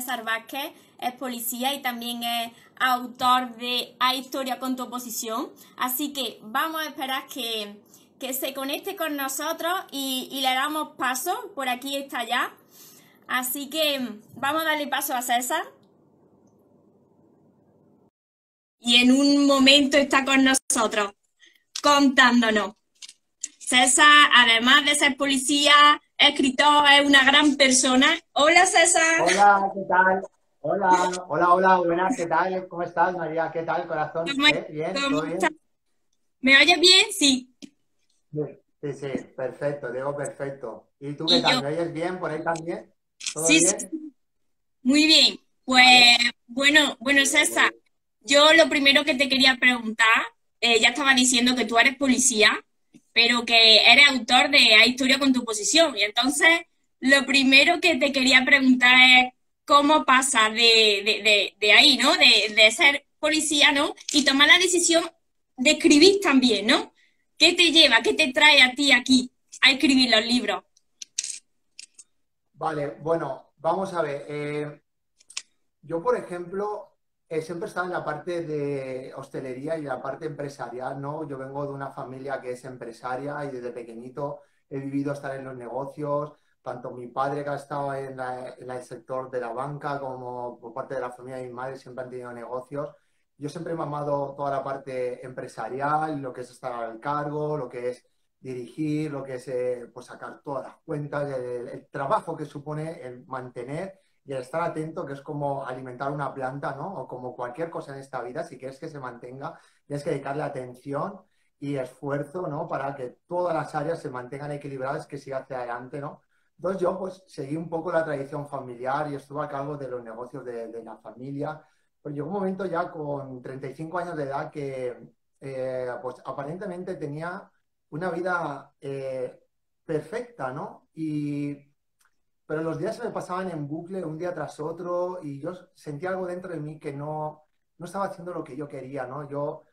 César Vázquez, es policía y también es autor de A Historia con tu oposición. Así que vamos a esperar que se conecte con nosotros y le damos paso. Por aquí está ya. Así que vamos a darle paso a César. Y en un momento está con nosotros contándonos. César, además de ser policía, escritor, es una gran persona. Hola, César. Hola, ¿qué tal? Hola, hola, hola, buenas, ¿qué tal? ¿Cómo estás, María? ¿Qué tal, corazón? ¿Cómo, ¿Bien? cómo ¿Todo estás? bien? ¿Me oyes bien? Sí. Bien. Sí, sí, perfecto, digo perfecto. ¿Y tú qué Y tal? yo, ¿Me oyes bien por ahí también? ¿Todo sí, sí, bien? muy bien. Pues Vale, bueno, muy bien, muy César, bien. yo lo primero que te quería preguntar, ya estaba diciendo que tú eres policía, pero que eres autor de A Historia con tu posición. Y entonces, lo primero que te quería preguntar es cómo pasa de ahí, ¿no? De ser policía, ¿no? Y tomar la decisión de escribir también, ¿no? ¿Qué te lleva, qué te trae a ti aquí a escribir los libros? Vale, bueno, vamos a ver. Yo, por ejemplo, siempre he estado en la parte de hostelería y la parte empresarial, ¿no? Yo vengo de una familia que es empresaria y desde pequeñito he vivido estar en los negocios, tanto mi padre que ha estado en el sector de la banca como por parte de la familia de mi madre siempre han tenido negocios. Yo siempre he mamado toda la parte empresarial, lo que es estar al cargo, lo que es dirigir, lo que es pues sacar todas las cuentas, el trabajo que supone el mantener y el estar atento, que es como alimentar una planta, ¿no? O como cualquier cosa en esta vida, si quieres que se mantenga, tienes que dedicarle atención y esfuerzo, ¿no? Para que todas las áreas se mantengan equilibradas, que siga hacia adelante, ¿no? Entonces yo pues seguí un poco la tradición familiar y estuve a cargo de los negocios de la familia. Pero llegó un momento ya con 35 años de edad que pues aparentemente tenía una vida perfecta, ¿no? Pero los días se me pasaban en bucle un día tras otro y yo sentía algo dentro de mí que no estaba haciendo lo que yo quería, ¿no?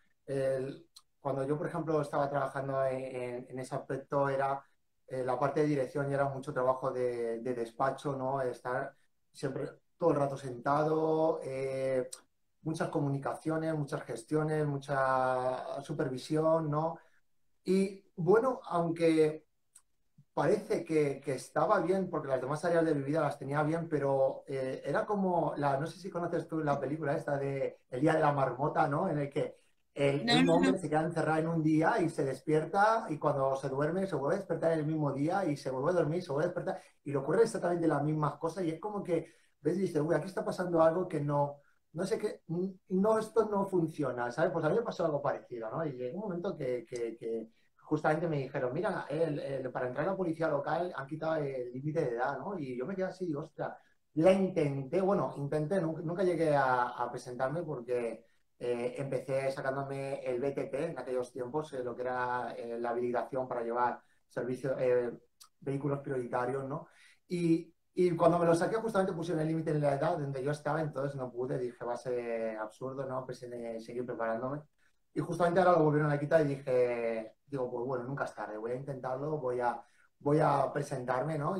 Cuando yo, por ejemplo, estaba trabajando en ese aspecto, era la parte de dirección y era mucho trabajo de despacho, ¿no? Estar siempre todo el rato sentado, muchas comunicaciones, muchas gestiones, mucha supervisión, ¿no? Y bueno, aunque parece que estaba bien, porque las demás áreas de mi vida las tenía bien, pero era como no sé si conoces tú la película esta de El día de la marmota, ¿no? En el que No, un no, no. hombre se queda encerrado en un día y se despierta y cuando se duerme se vuelve a despertar en el mismo día y se vuelve a dormir y se vuelve a despertar y le ocurren exactamente las mismas cosas y es como que ves y dices, uy, aquí está pasando algo que no sé qué, no, esto no funciona, ¿sabes? Pues a mí me pasó algo parecido, ¿no? Y llegó un momento que justamente me dijeron, mira, para entrar a la policía local han quitado el límite de edad, ¿no? Y yo me quedé así, ostras, la intenté, bueno, intenté, nunca llegué a presentarme porque empecé sacándome el BTP en aquellos tiempos, lo que era la habilitación para llevar servicios, vehículos prioritarios, ¿no? Y cuando me lo saqué justamente pusieron el límite en la edad donde yo estaba, entonces no pude, dije, va a ser absurdo, ¿no? Pues seguir preparándome. Y justamente ahora lo volvieron a quitar y digo, pues bueno, nunca es tarde, voy a intentarlo, voy a presentarme, ¿no? Y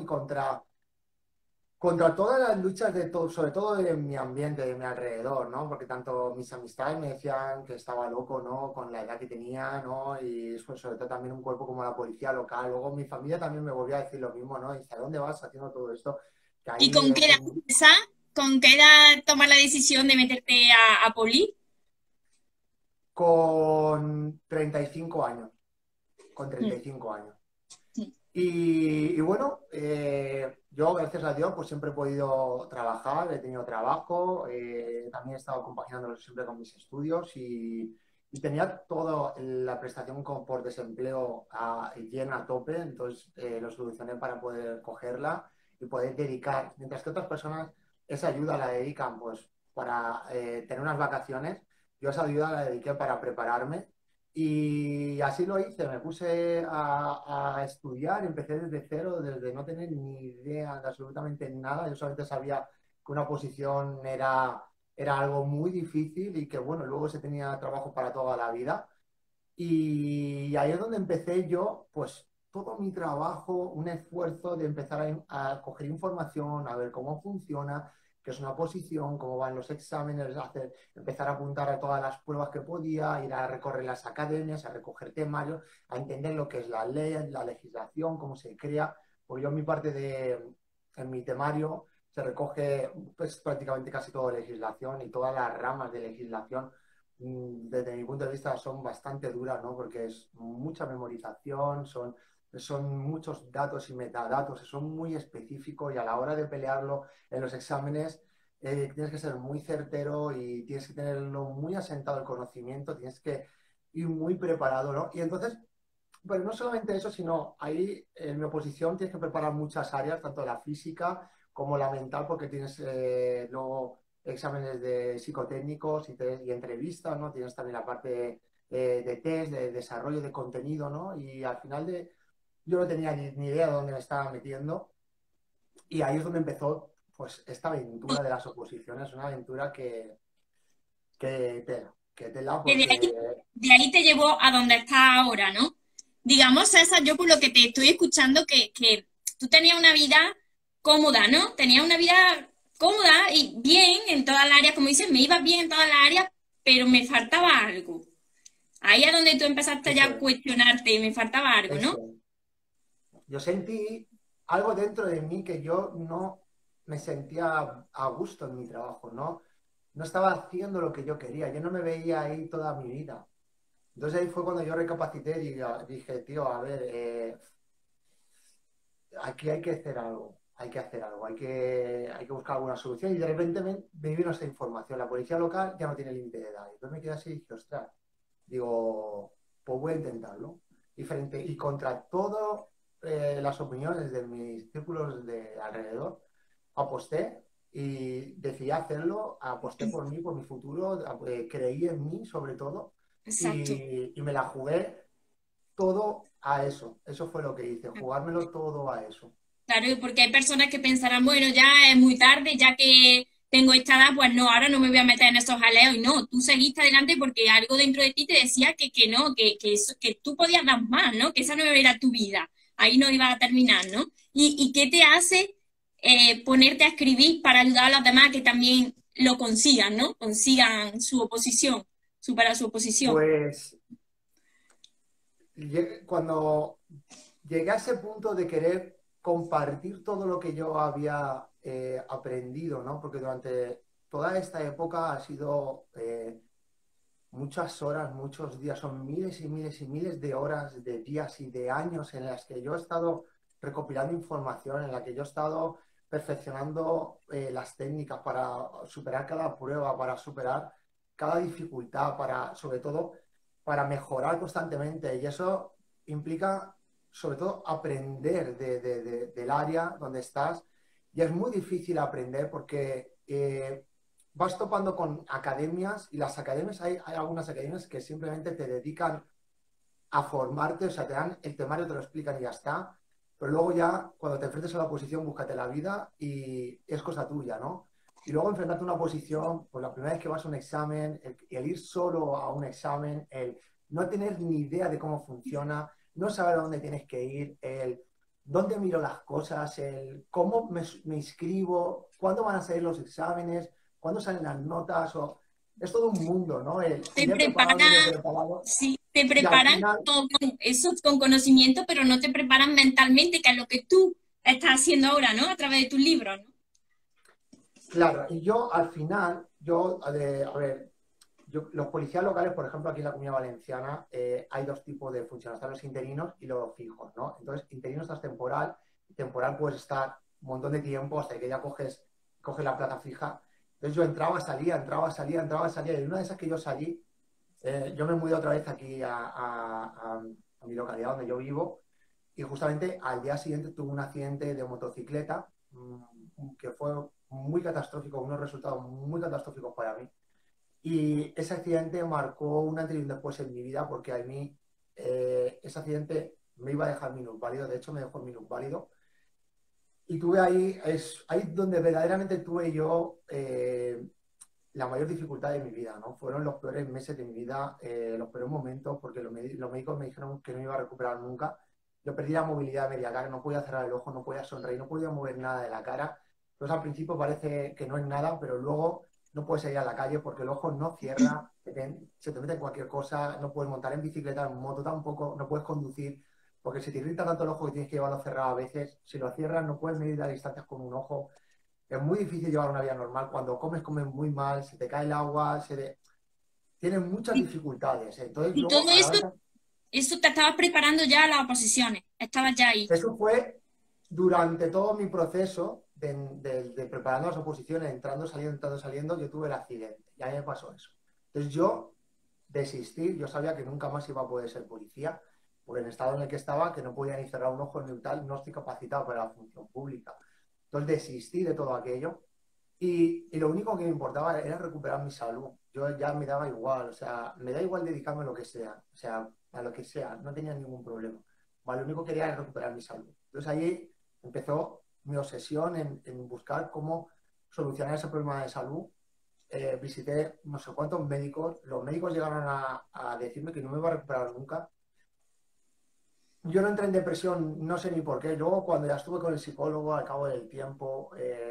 contra todas las luchas de todo, sobre todo de mi ambiente, de mi alrededor, ¿no? Porque tanto mis amistades me decían que estaba loco, ¿no? Con la edad que tenía, ¿no? Y pues, sobre todo también un cuerpo como la policía local. Luego mi familia también me volvió a decir lo mismo, ¿no? Dice, ¿a dónde vas haciendo todo esto? Que ¿Y ahí con qué edad empiezas? ¿Con qué edad tomas la decisión de meterte a poli? con 35 años, con Mm, 35 años. mm. Y bueno, yo gracias a Dios pues siempre he podido trabajar, he tenido trabajo, también he estado compaginándolo siempre con mis estudios y tenía toda la prestación por desempleo llena a tope, entonces lo solucioné para poder cogerla y poder dedicar, mientras que otras personas esa ayuda la dedican pues para tener unas vacaciones, yo esa ayuda la dediqué para prepararme y así lo hice, me puse a estudiar, empecé desde cero, desde no tener ni idea de absolutamente nada. Yo solamente sabía que una posición era algo muy difícil y que, bueno, luego se tenía trabajo para toda la vida. Y ahí es donde empecé yo, pues todo mi trabajo, un esfuerzo de empezar a coger información, a ver cómo funciona, qué es una oposición, cómo van los exámenes, empezar a apuntar a todas las pruebas que podía, ir a recorrer las academias, a recoger temarios, a entender lo que es la ley, la legislación, cómo se crea. Pues yo en mi en mi temario se recoge pues, prácticamente casi toda legislación y todas las ramas de legislación desde mi punto de vista son bastante duras, ¿no? Porque es mucha memorización, son muchos datos y metadatos, son muy específicos y a la hora de pelearlo en los exámenes tienes que ser muy certero y tienes que tenerlo muy asentado el conocimiento, tienes que ir muy preparado, ¿no? Y entonces, bueno, no solamente eso, sino ahí en mi oposición tienes que preparar muchas áreas, tanto la física como la mental, porque tienes luego exámenes de psicotécnicos y entrevistas, ¿no? Tienes también la parte de test, de desarrollo de contenido, ¿no? Y al final yo no tenía ni idea de dónde me estaba metiendo y ahí es donde empezó pues esta aventura de las oposiciones, una aventura que tela, que tela Que porque de ahí te llevó a donde estás ahora, ¿no? Digamos, César, yo por lo que te estoy escuchando, que tú tenías una vida cómoda, ¿no? Tenías una vida cómoda y bien en todas las áreas, como dices, me iba bien en todas las áreas, pero me faltaba algo. Ahí es donde tú empezaste ya eso a es, cuestionarte y me faltaba algo, eso ¿no? es. Yo sentí algo dentro de mí que yo no me sentía a gusto en mi trabajo, ¿no? No estaba haciendo lo que yo quería, yo no me veía ahí toda mi vida. Entonces ahí fue cuando yo recapacité y dije, tío, a ver, aquí hay que hacer algo, hay que hacer algo, hay que buscar alguna solución. Y de repente me vino esta información, la policía local ya no tiene límite de edad. Entonces me quedé así y dije, ostras, digo, pues voy a intentarlo. Y contra todas las opiniones de mis círculos de alrededor, aposté y decidí hacerlo, aposté por mí, por mi futuro, creí en mí sobre todo Exacto. y me la jugué todo a eso. Eso fue lo que hice, jugármelo todo a eso. Claro, porque hay personas que pensarán, bueno, ya es muy tarde, ya que tengo esta edad, pues no, ahora no me voy a meter en esos jaleos. Y no, tú seguiste adelante porque algo dentro de ti te decía que no, que tú podías dar más, ¿no? Que esa no era tu vida. Ahí no iba a terminar, ¿no? ¿Y qué te hace ponerte a escribir para ayudar a los demás que también lo consigan, ¿no? Consigan su oposición, superar su oposición. Pues cuando llegué a ese punto de querer compartir todo lo que yo había aprendido, ¿no? Porque durante toda esta época ha sido muchas horas, muchos días, son miles y miles y miles de horas, de días y de años en las que yo he estado recopilando información, en la que yo he estado perfeccionando las técnicas para superar cada prueba, para superar cada dificultad, para, sobre todo, para mejorar constantemente. Y eso implica, sobre todo, aprender del área donde estás. Y es muy difícil aprender porque vas topando con academias y las academias, hay algunas academias que simplemente te dedican a formarte, o sea, te dan el temario, te lo explican y ya está. Pero luego ya, cuando te enfrentes a la oposición, búscate la vida y es cosa tuya, ¿no? Y luego enfrentarte a una oposición, pues la primera vez que vas a un examen, el ir solo a un examen, el no tener ni idea de cómo funciona, no saber a dónde tienes que ir, el dónde miro las cosas, el cómo me inscribo, cuándo van a salir los exámenes, cuándo salen las notas, o es todo un mundo, ¿no? El Te iré prepara, preparado, sí, te y al preparan final, con eso, con conocimiento, pero no te preparan mentalmente, que es lo que tú estás haciendo ahora, ¿no? A través de tus libros, ¿no? claro, y yo al final, a ver, los policías locales, por ejemplo, aquí en la Comunidad Valenciana, hay dos tipos de funcionarios, están los interinos y los fijos, ¿no? Entonces, interino estás temporal, y temporal puedes estar un montón de tiempo hasta que ya coges la plaza fija. Entonces yo entraba, salía, entraba, salía, entraba, salía, y una de esas que yo salí, yo me mudé otra vez aquí a mi localidad donde yo vivo, y justamente al día siguiente tuve un accidente de motocicleta que fue muy catastrófico, unos resultados muy catastróficos para mí. Y ese accidente marcó un antes y un después en mi vida porque a mí ese accidente me iba a dejar minusválido, de hecho me dejó minusválido. Y tuve ahí, es ahí donde verdaderamente tuve yo la mayor dificultad de mi vida, ¿no? Fueron los peores meses de mi vida, los peores momentos, porque los médicos me dijeron que no iba a recuperar nunca. Yo perdí la movilidad media cara, no podía cerrar el ojo, no podía sonreír, no podía mover nada de la cara. Entonces al principio parece que no es nada, pero luego no puedes salir a la calle porque el ojo no cierra, se te mete en cualquier cosa, no puedes montar en bicicleta, en moto tampoco, no puedes conducir, porque se te irrita tanto el ojo que tienes que llevarlo cerrado a veces. Si lo cierras no puedes medir las distancias con un ojo. Es muy difícil llevar una vida normal. Cuando comes, comes muy mal, se te cae el agua, tienes muchas Y, dificultades. Entonces y luego todo a la esto, vez eso te estabas preparando ya a las oposiciones, estabas ya ahí. eso fue durante todo mi proceso de preparando las oposiciones, entrando, saliendo, yo tuve el accidente y a mí me pasó eso. Entonces yo desistí, yo sabía que nunca más iba a poder ser policía, por el estado en el que estaba, que no podía ni cerrar un ojo ni un tal, no estoy capacitado para la función pública. Entonces desistí de todo aquello y lo único que me importaba era recuperar mi salud. Yo ya me daba igual, o sea, me da igual dedicarme a lo que sea, o sea, a lo que sea, no tenía ningún problema. Vale, lo único que quería era recuperar mi salud. Entonces ahí empezó mi obsesión en buscar cómo solucionar ese problema de salud. Visité no sé cuántos médicos, los médicos llegaron a decirme que no me iba a recuperar nunca. Yo no entré en depresión, no sé ni por qué. Luego, cuando ya estuve con el psicólogo, al cabo del tiempo,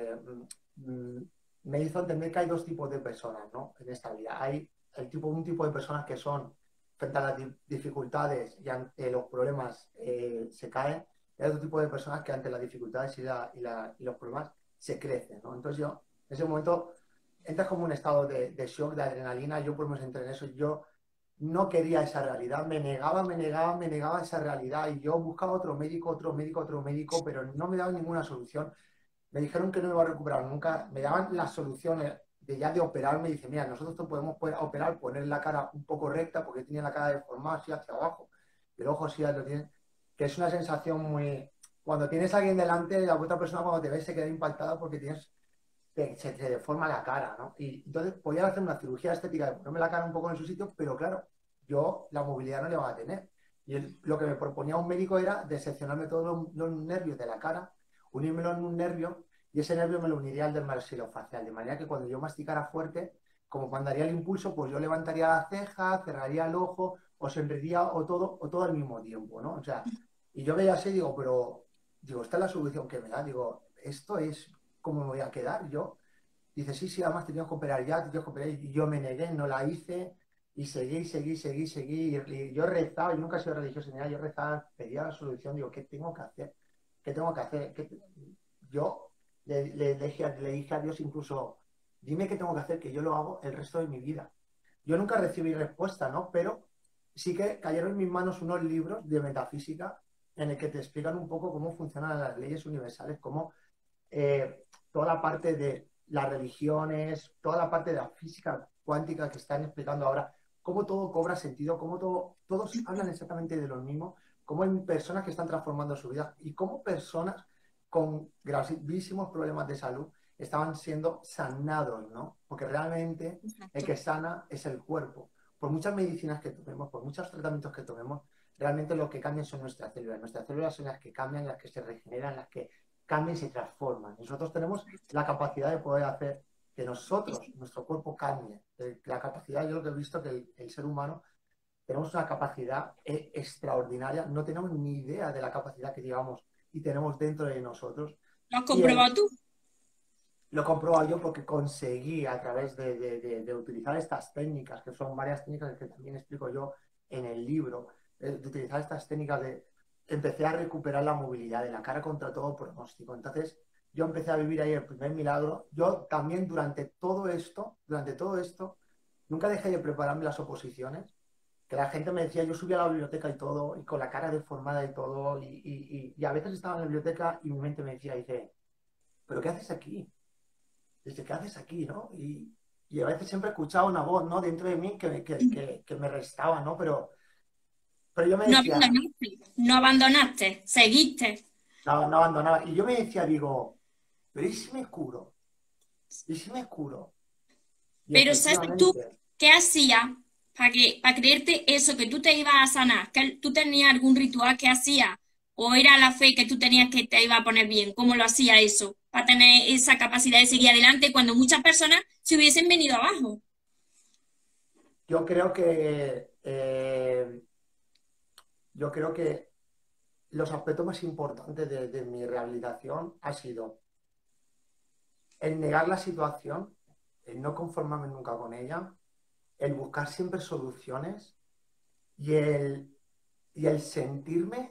mm, me hizo entender que hay dos tipos de personas, ¿no? En esta vida. Hay un tipo de personas que son, frente a las dificultades y ante los problemas, se caen. Y hay otro tipo de personas que ante las dificultades y los problemas se crecen, ¿no? Entonces yo, en ese momento, entras como un estado de shock, de adrenalina. Yo por lo menos entré en eso. Yo no quería esa realidad, me negaba esa realidad y yo buscaba otro médico, pero no me daban ninguna solución. Me dijeron que no me iba a recuperar nunca, me daban las soluciones de ya de operarme y dice, mira, nosotros te podemos operar, poner la cara un poco recta porque tenía la cara deformada así hacia abajo, el ojo sí ya lo tiene, que es una sensación muy... Cuando tienes a alguien delante, la otra persona cuando te ve se queda impactada porque se te deforma la cara, ¿no? Y entonces podía hacer una cirugía estética de ponerme la cara un poco en su sitio, pero claro, yo la movilidad no le iba a tener. Y lo que me proponía un médico era diseccionarme todos los nervios de la cara, unírmelo en un nervio y ese nervio me lo uniría al del maxilofacial, de manera que cuando yo masticara fuerte, como cuando daría el impulso, pues yo levantaría la ceja, cerraría el ojo, o sonreiría o todo al mismo tiempo, ¿no? O sea, y yo veía así y digo, pero, digo, esta es la solución que me da, digo, esto es cómo me voy a quedar yo. Dice, sí, sí, además tenías que operar ya, tenías que operar. Y yo me negué, no la hice, y seguí. Y yo rezaba, yo nunca he sido religioso ni nada, yo rezaba, pedía la solución, digo, ¿qué tengo que hacer? ¿Qué tengo que hacer? Yo le dije a Dios incluso, dime qué tengo que hacer, que yo lo hago el resto de mi vida. Yo nunca recibí respuesta, ¿no? Pero sí que cayeron en mis manos unos libros de metafísica en el que te explican un poco cómo funcionan las leyes universales, cómo toda la parte de las religiones, toda la parte de la física cuántica que están explicando ahora, cómo todo cobra sentido, cómo todos hablan exactamente de lo mismo, cómo hay personas que están transformando su vida y cómo personas con gravísimos problemas de salud estaban siendo sanados, ¿no? Porque realmente el Exacto. que sana es el cuerpo. Por muchas medicinas que tomemos, por muchos tratamientos que tomemos, realmente lo que cambian son nuestras células. Nuestras células son las que cambian, las que se regeneran, las que cambian y se transforman. Nosotros tenemos la capacidad de poder hacer que nosotros, nuestro cuerpo cambie. La capacidad, yo lo que he visto que el ser humano tenemos una capacidad extraordinaria, no tenemos ni idea de la capacidad que llevamos y tenemos dentro de nosotros. ¿Lo has Y el, comprobado tú? lo he comprobado yo porque conseguí a través de utilizar estas técnicas, que son varias técnicas que también explico yo en el libro, de utilizar estas técnicas empecé a recuperar la movilidad de la cara contra todo pronóstico. Entonces, yo empecé a vivir ahí el primer milagro. Yo también durante todo esto, nunca dejé de prepararme las oposiciones, que la gente me decía, yo subía a la biblioteca y todo, y con la cara deformada y todo, y a veces estaba en la biblioteca y mi mente me decía, dice, ¿pero qué haces aquí? Dice, ¿qué haces aquí, no? Y a veces siempre escuchaba una voz, ¿no? Dentro de mí que me restaba, ¿no? Pero yo me No decía, abandonaste, no abandonaste, seguiste. no, no abandonaba. Y yo me decía, digo, pero ¿y si me curo? ¿Y si me curo? Y Pero ¿sabes tú efectivamente, qué hacías para creerte eso, que tú te ibas a sanar? ¿Que tú tenías algún ritual que hacías? ¿O era la fe que tú tenías que te iba a poner bien? ¿Cómo lo hacía eso? Para tener esa capacidad de seguir adelante cuando muchas personas se hubiesen venido abajo. yo creo yo creo que los aspectos más importantes de mi rehabilitación ha sido el negar la situación, el no conformarme nunca con ella, el buscar siempre soluciones y el sentirme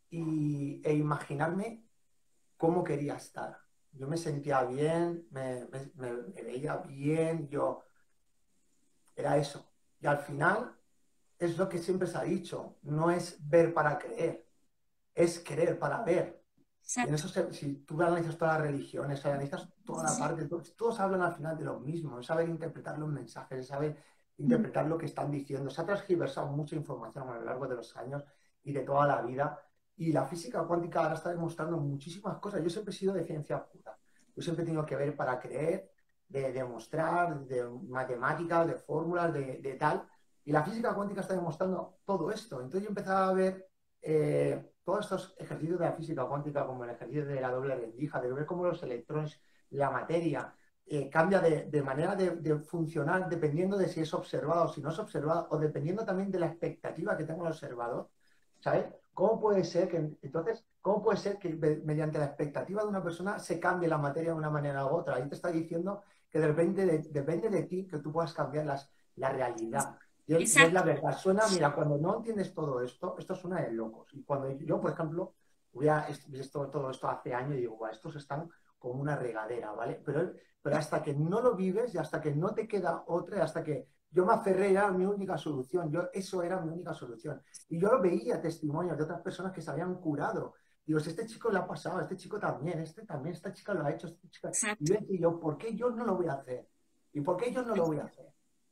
e imaginarme cómo quería estar. Yo me sentía bien, me veía bien, yo era eso. Y al final es lo que siempre se ha dicho, no es ver para creer, es creer para ver. Y en Exacto. eso, si tú analizas todas las religiones, analizas toda la parte, todos hablan al final de lo mismo, es saber interpretar los mensajes, es saber interpretar lo que están diciendo. Se ha transgiversado mucha información a lo largo de los años y de toda la vida. Y la física cuántica ahora está demostrando muchísimas cosas. Yo siempre he sido de ciencia pura. Yo siempre he tenido que ver para creer, de demostrar, de matemáticas, de fórmulas, de tal. Y la física cuántica está demostrando todo esto. Entonces yo empezaba a ver todos estos ejercicios de la física cuántica, como el ejercicio de la doble rendija, de ver cómo los electrones, la materia, cambia de manera de funcionar dependiendo de si es observado o si no es observado, o dependiendo también de la expectativa que tenga el observador, ¿sabes? ¿Cómo puede ser que mediante la expectativa de una persona se cambie la materia de una manera u otra? Ahí te está diciendo que depende de ti que tú puedas cambiar la realidad. Y es la Exacto. verdad. Suena, mira, cuando no entiendes todo esto, esto suena de locos. Y cuando yo, por ejemplo, hubiera visto todo esto hace años y digo, "Buah, estos están como una regadera, ¿vale?" Pero hasta que no lo vives y hasta que no te queda otra, y hasta que yo me aferré, era mi única solución. Eso era mi única solución. Y yo lo veía testimonios de otras personas que se habían curado. Digo, si este chico le ha pasado, este chico también, este también, esta chica lo ha hecho, esta chica. Y Exacto. yo decía, yo, ¿por qué yo no lo voy a hacer? ¿Y por qué yo no lo voy a hacer?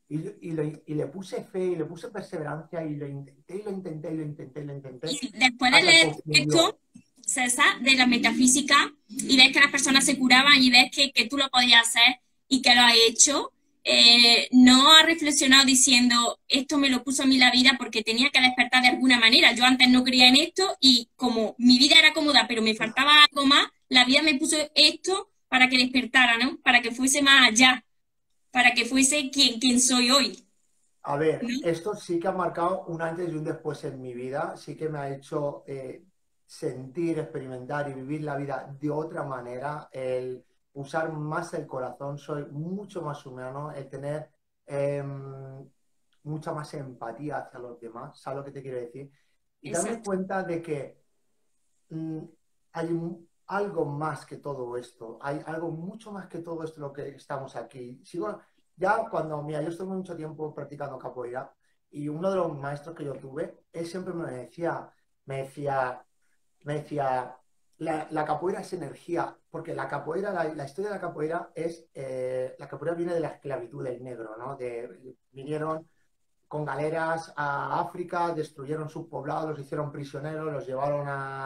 Y le puse fe y le puse perseverancia y lo intenté y lo intenté y lo intenté y lo intenté Y después de hasta que leer ocurrió. esto, César, de la metafísica, y ves que las personas se curaban y ves que tú lo podías hacer y que lo has hecho, no has reflexionado diciendo, esto me lo puso a mí la vida porque tenía que despertar de alguna manera. Yo antes no creía en esto y como mi vida era cómoda, pero me faltaba algo más, la vida me puso esto para que despertara, ¿no? Para que fuese más allá, para que fuese quien soy hoy, A ¿no? ver, esto sí que ha marcado un antes y un después en mi vida, sí que me ha hecho sentir, experimentar y vivir la vida de otra manera, el usar más el corazón, soy mucho más humano, el tener eh, mucha más empatía hacia los demás, ¿sabes lo que te quiero decir? Y darme Exacto. cuenta de que mm, hay algo más que todo esto, hay algo mucho más que todo esto lo que estamos aquí. Sigo, ya cuando, mira, yo estuve mucho tiempo practicando capoeira y uno de los maestros que yo tuve, él siempre me decía, me decía, la capoeira es energía, porque la capoeira, la historia de la capoeira es, la capoeira viene de la esclavitud del negro, ¿no? Vinieron con galeras a África, destruyeron sus poblados, los hicieron prisioneros, los llevaron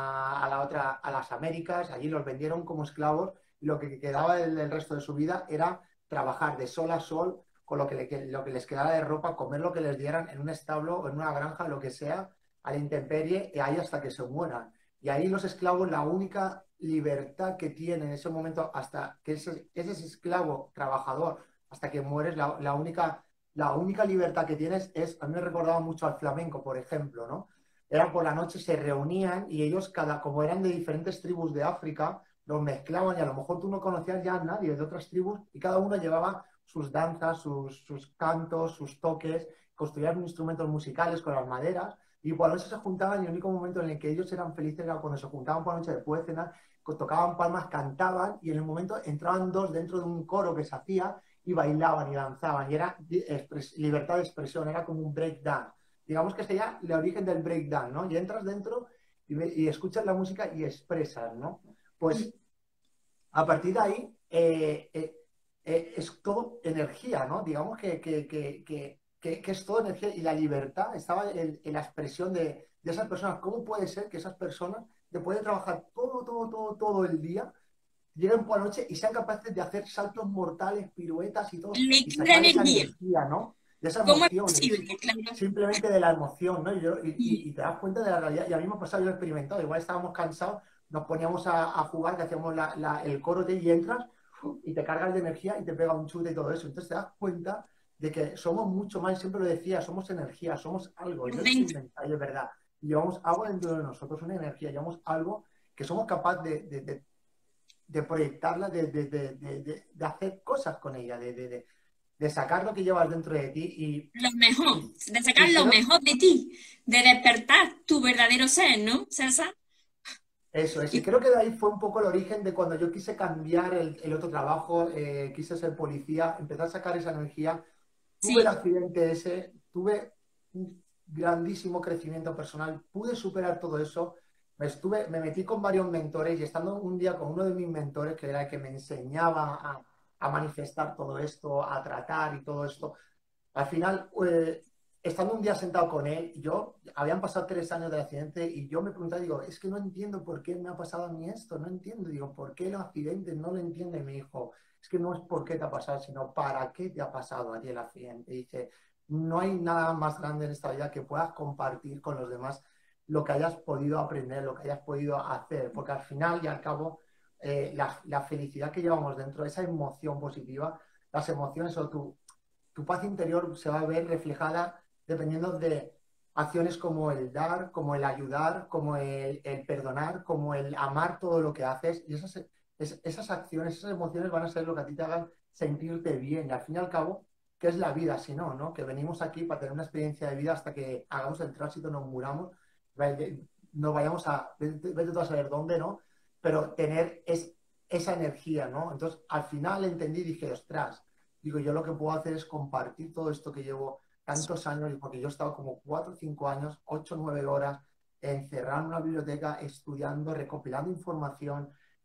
a las Américas, allí los vendieron como esclavos y lo que quedaba el resto de su vida era trabajar de sol a sol con lo que les quedaba de ropa, comer lo que les dieran en un establo o en una granja, lo que sea, a la intemperie y ahí hasta que se mueran. Y ahí los esclavos, la única libertad que tienen en ese momento, hasta que ese esclavo trabajador, hasta que mueres, la única libertad que tienes es, a mí me recordaba mucho al flamenco, por ejemplo, ¿no? Eran por la noche, se reunían y ellos, como eran de diferentes tribus de África, los mezclaban y a lo mejor tú no conocías ya a nadie de otras tribus y cada uno llevaba sus danzas, sus cantos, sus toques, construían instrumentos musicales con las maderas y por la noche se juntaban y el único momento en el que ellos eran felices era cuando se juntaban por la noche después de cenar, tocaban palmas, cantaban y en el momento entraban dos dentro de un coro que se hacía y bailaban y danzaban y era libertad de expresión, era como un breakdown. Digamos que sería el origen del breakdown, ¿no? Y entras dentro y escuchas la música y expresas, ¿no? Pues a partir de ahí es todo energía, ¿no? Digamos que es todo energía y la libertad estaba en la expresión de esas personas. ¿Cómo puede ser que esas personas, después de trabajar todo el día, lleguen por la noche y sean capaces de hacer saltos mortales, piruetas y todo, y Lectura sacar esa energía. energía, ¿no? De esa ¿Cómo es emoción, posible? Claro. simplemente de la emoción, ¿no? Y Y te das cuenta de la realidad. Y a mí me ha pasado, yo lo he experimentado, igual estábamos cansados, nos poníamos a jugar, que hacíamos el coro de y entras y te cargas de energía y te pega un chute y todo eso. Entonces te das cuenta de que somos mucho más, siempre lo decía, somos energía, somos algo, y por no es dentro. inventado, es verdad. Y llevamos algo dentro de nosotros, una energía, llevamos algo que somos capaces de proyectarla, de hacer cosas con ella, de sacar lo que llevas dentro de ti Lo mejor, y, de sacar y lo creo, mejor de ti, de despertar tu verdadero ser, ¿no, César? eso es, y Y creo que de ahí fue un poco el origen de cuando yo quise cambiar el otro trabajo, quise ser policía, empecé a sacar esa energía, tuve el sí, accidente ese, tuve un grandísimo crecimiento personal, pude superar todo eso, me metí con varios mentores y estando un día con uno de mis mentores, que era el que me enseñaba a manifestar todo esto, a tratar y todo esto, al final, estando un día sentado con él, habían pasado 3 años del accidente y yo me preguntaba, digo, es que no entiendo por qué me ha pasado a mí esto, no entiendo, digo, ¿por qué el accidente? No lo entiende. Y me dijo, es que no es por qué te ha pasado, sino para qué te ha pasado a ti el accidente. Y dice, no hay nada más grande en esta vida que puedas compartir con los demás lo que hayas podido aprender, lo que hayas podido hacer, porque al final y al cabo, la felicidad que llevamos dentro, esa emoción positiva, las emociones o tu paz interior se va a ver reflejada dependiendo de acciones como el dar, como el ayudar, como el perdonar, como el amar todo lo que haces. Y esas acciones, esas emociones van a ser lo que a ti te hagan sentirte bien. Y al fin y al cabo, ¿qué es la vida si no, no? Que venimos aquí para tener una experiencia de vida hasta que hagamos el tránsito, nos muramos, nos vayamos vete tú a saber dónde, ¿no? Pero tener esa energía, ¿no? Entonces, al final entendí y dije, ostras, digo, yo lo que puedo hacer es compartir todo esto que llevo tantos años, porque yo he estado como 4 o 5 años, 8 o 9 horas encerrado en una biblioteca, estudiando, recopilando información,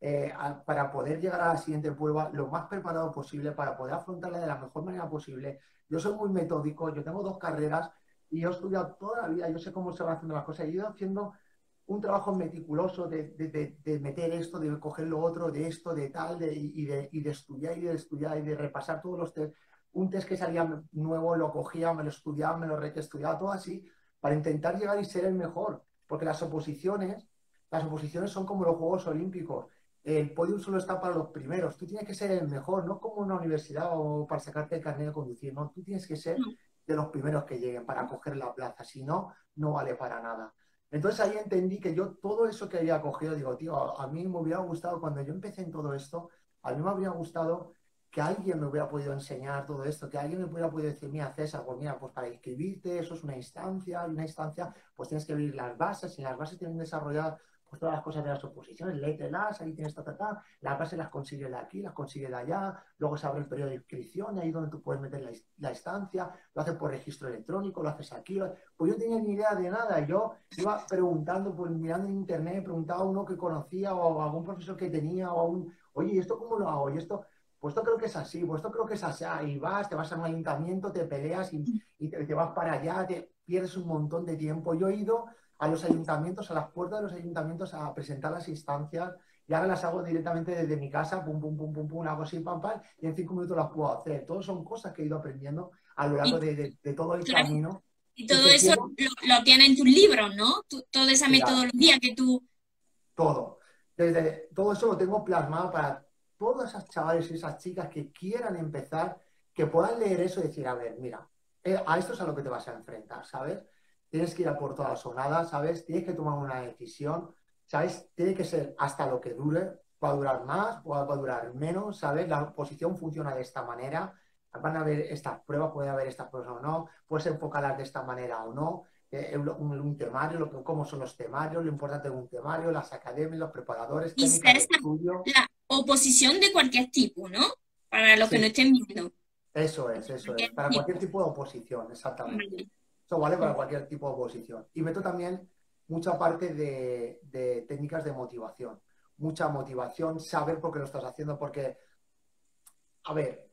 para poder llegar a la siguiente prueba lo más preparado posible, para poder afrontarla de la mejor manera posible. Yo soy muy metódico, yo tengo 2 carreras y yo he estudiado toda la vida, yo sé cómo se van haciendo las cosas, y he ido haciendo un trabajo meticuloso de meter esto, de coger lo otro, de esto, de tal, y de estudiar y de estudiar y de repasar todos los test. Un test que salía nuevo lo cogía, me lo estudiaba, me lo reestudiaba, todo así, para intentar llegar y ser el mejor. Porque las oposiciones son como los Juegos Olímpicos. El podium solo está para los primeros. Tú tienes que ser el mejor, no como una universidad o para sacarte el carnet de conducir, no. Tú tienes que ser de los primeros que lleguen para coger la plaza. Si no, no vale para nada. Entonces ahí entendí que yo todo eso que había cogido, digo, tío, a mí me hubiera gustado, cuando yo empecé en todo esto, a mí me habría gustado que alguien me hubiera podido enseñar todo esto, que alguien me hubiera podido decir, mira, César, pues mira, pues para inscribirte, eso es una instancia, y una instancia, pues tienes que abrir las bases, y las bases tienen desarrolladas pues todas las cosas de las oposiciones, léetelas, ahí tienes las bases las consigues de aquí, las consigues de allá, luego se abre el periodo de inscripción, ahí donde tú puedes meter la instancia, lo haces por registro electrónico, lo haces aquí, pues yo no tenía ni idea de nada, yo iba preguntando, pues mirando en internet, preguntaba a uno que conocía o a algún profesor que tenía, o a oye, ¿y esto cómo lo hago? Y esto, pues esto creo que es así, pues esto creo que es así, y te vas a un ayuntamiento, te peleas y te vas para allá, te pierdes un montón de tiempo. Yo he ido a los ayuntamientos, a las puertas de los ayuntamientos a presentar las instancias y ahora las hago directamente desde mi casa, pum, pum, pum, pum, pum, hago así, pam, pam, y en 5 minutos las puedo hacer. Todo son cosas que he ido aprendiendo a lo largo y, de todo el claro, camino y y todo que eso quiero, lo tienes en tus libros, ¿no? Toda esa claro, metodología que tú... todo. Desde todo eso lo tengo plasmado para todas esas chavales y esas chicas que quieran empezar, que puedan leer eso y decir, a ver, mira, a esto es a lo que te vas a enfrentar, ¿sabes? Tienes que ir a por todas o nada, ¿sabes? Tienes que tomar una decisión, ¿sabes? Tiene que ser hasta lo que dure, puede durar más, puede durar menos, ¿sabes? La oposición funciona de esta manera, van a haber estas pruebas, puede haber estas pruebas o no, puedes enfocarlas de esta manera o no, un temario, cómo son los temarios, lo importante de un temario, las academias, los preparadores, Y técnicas de César, estudio. la oposición de cualquier tipo, ¿no? Para los que no Sí, estén viendo. eso es, eso es. Cualquier Para cualquier tipo. tipo de oposición, exactamente. Vale. Eso vale para cualquier tipo de oposición. Y meto también mucha parte de técnicas de motivación. Mucha motivación, saber por qué lo estás haciendo, porque, a ver,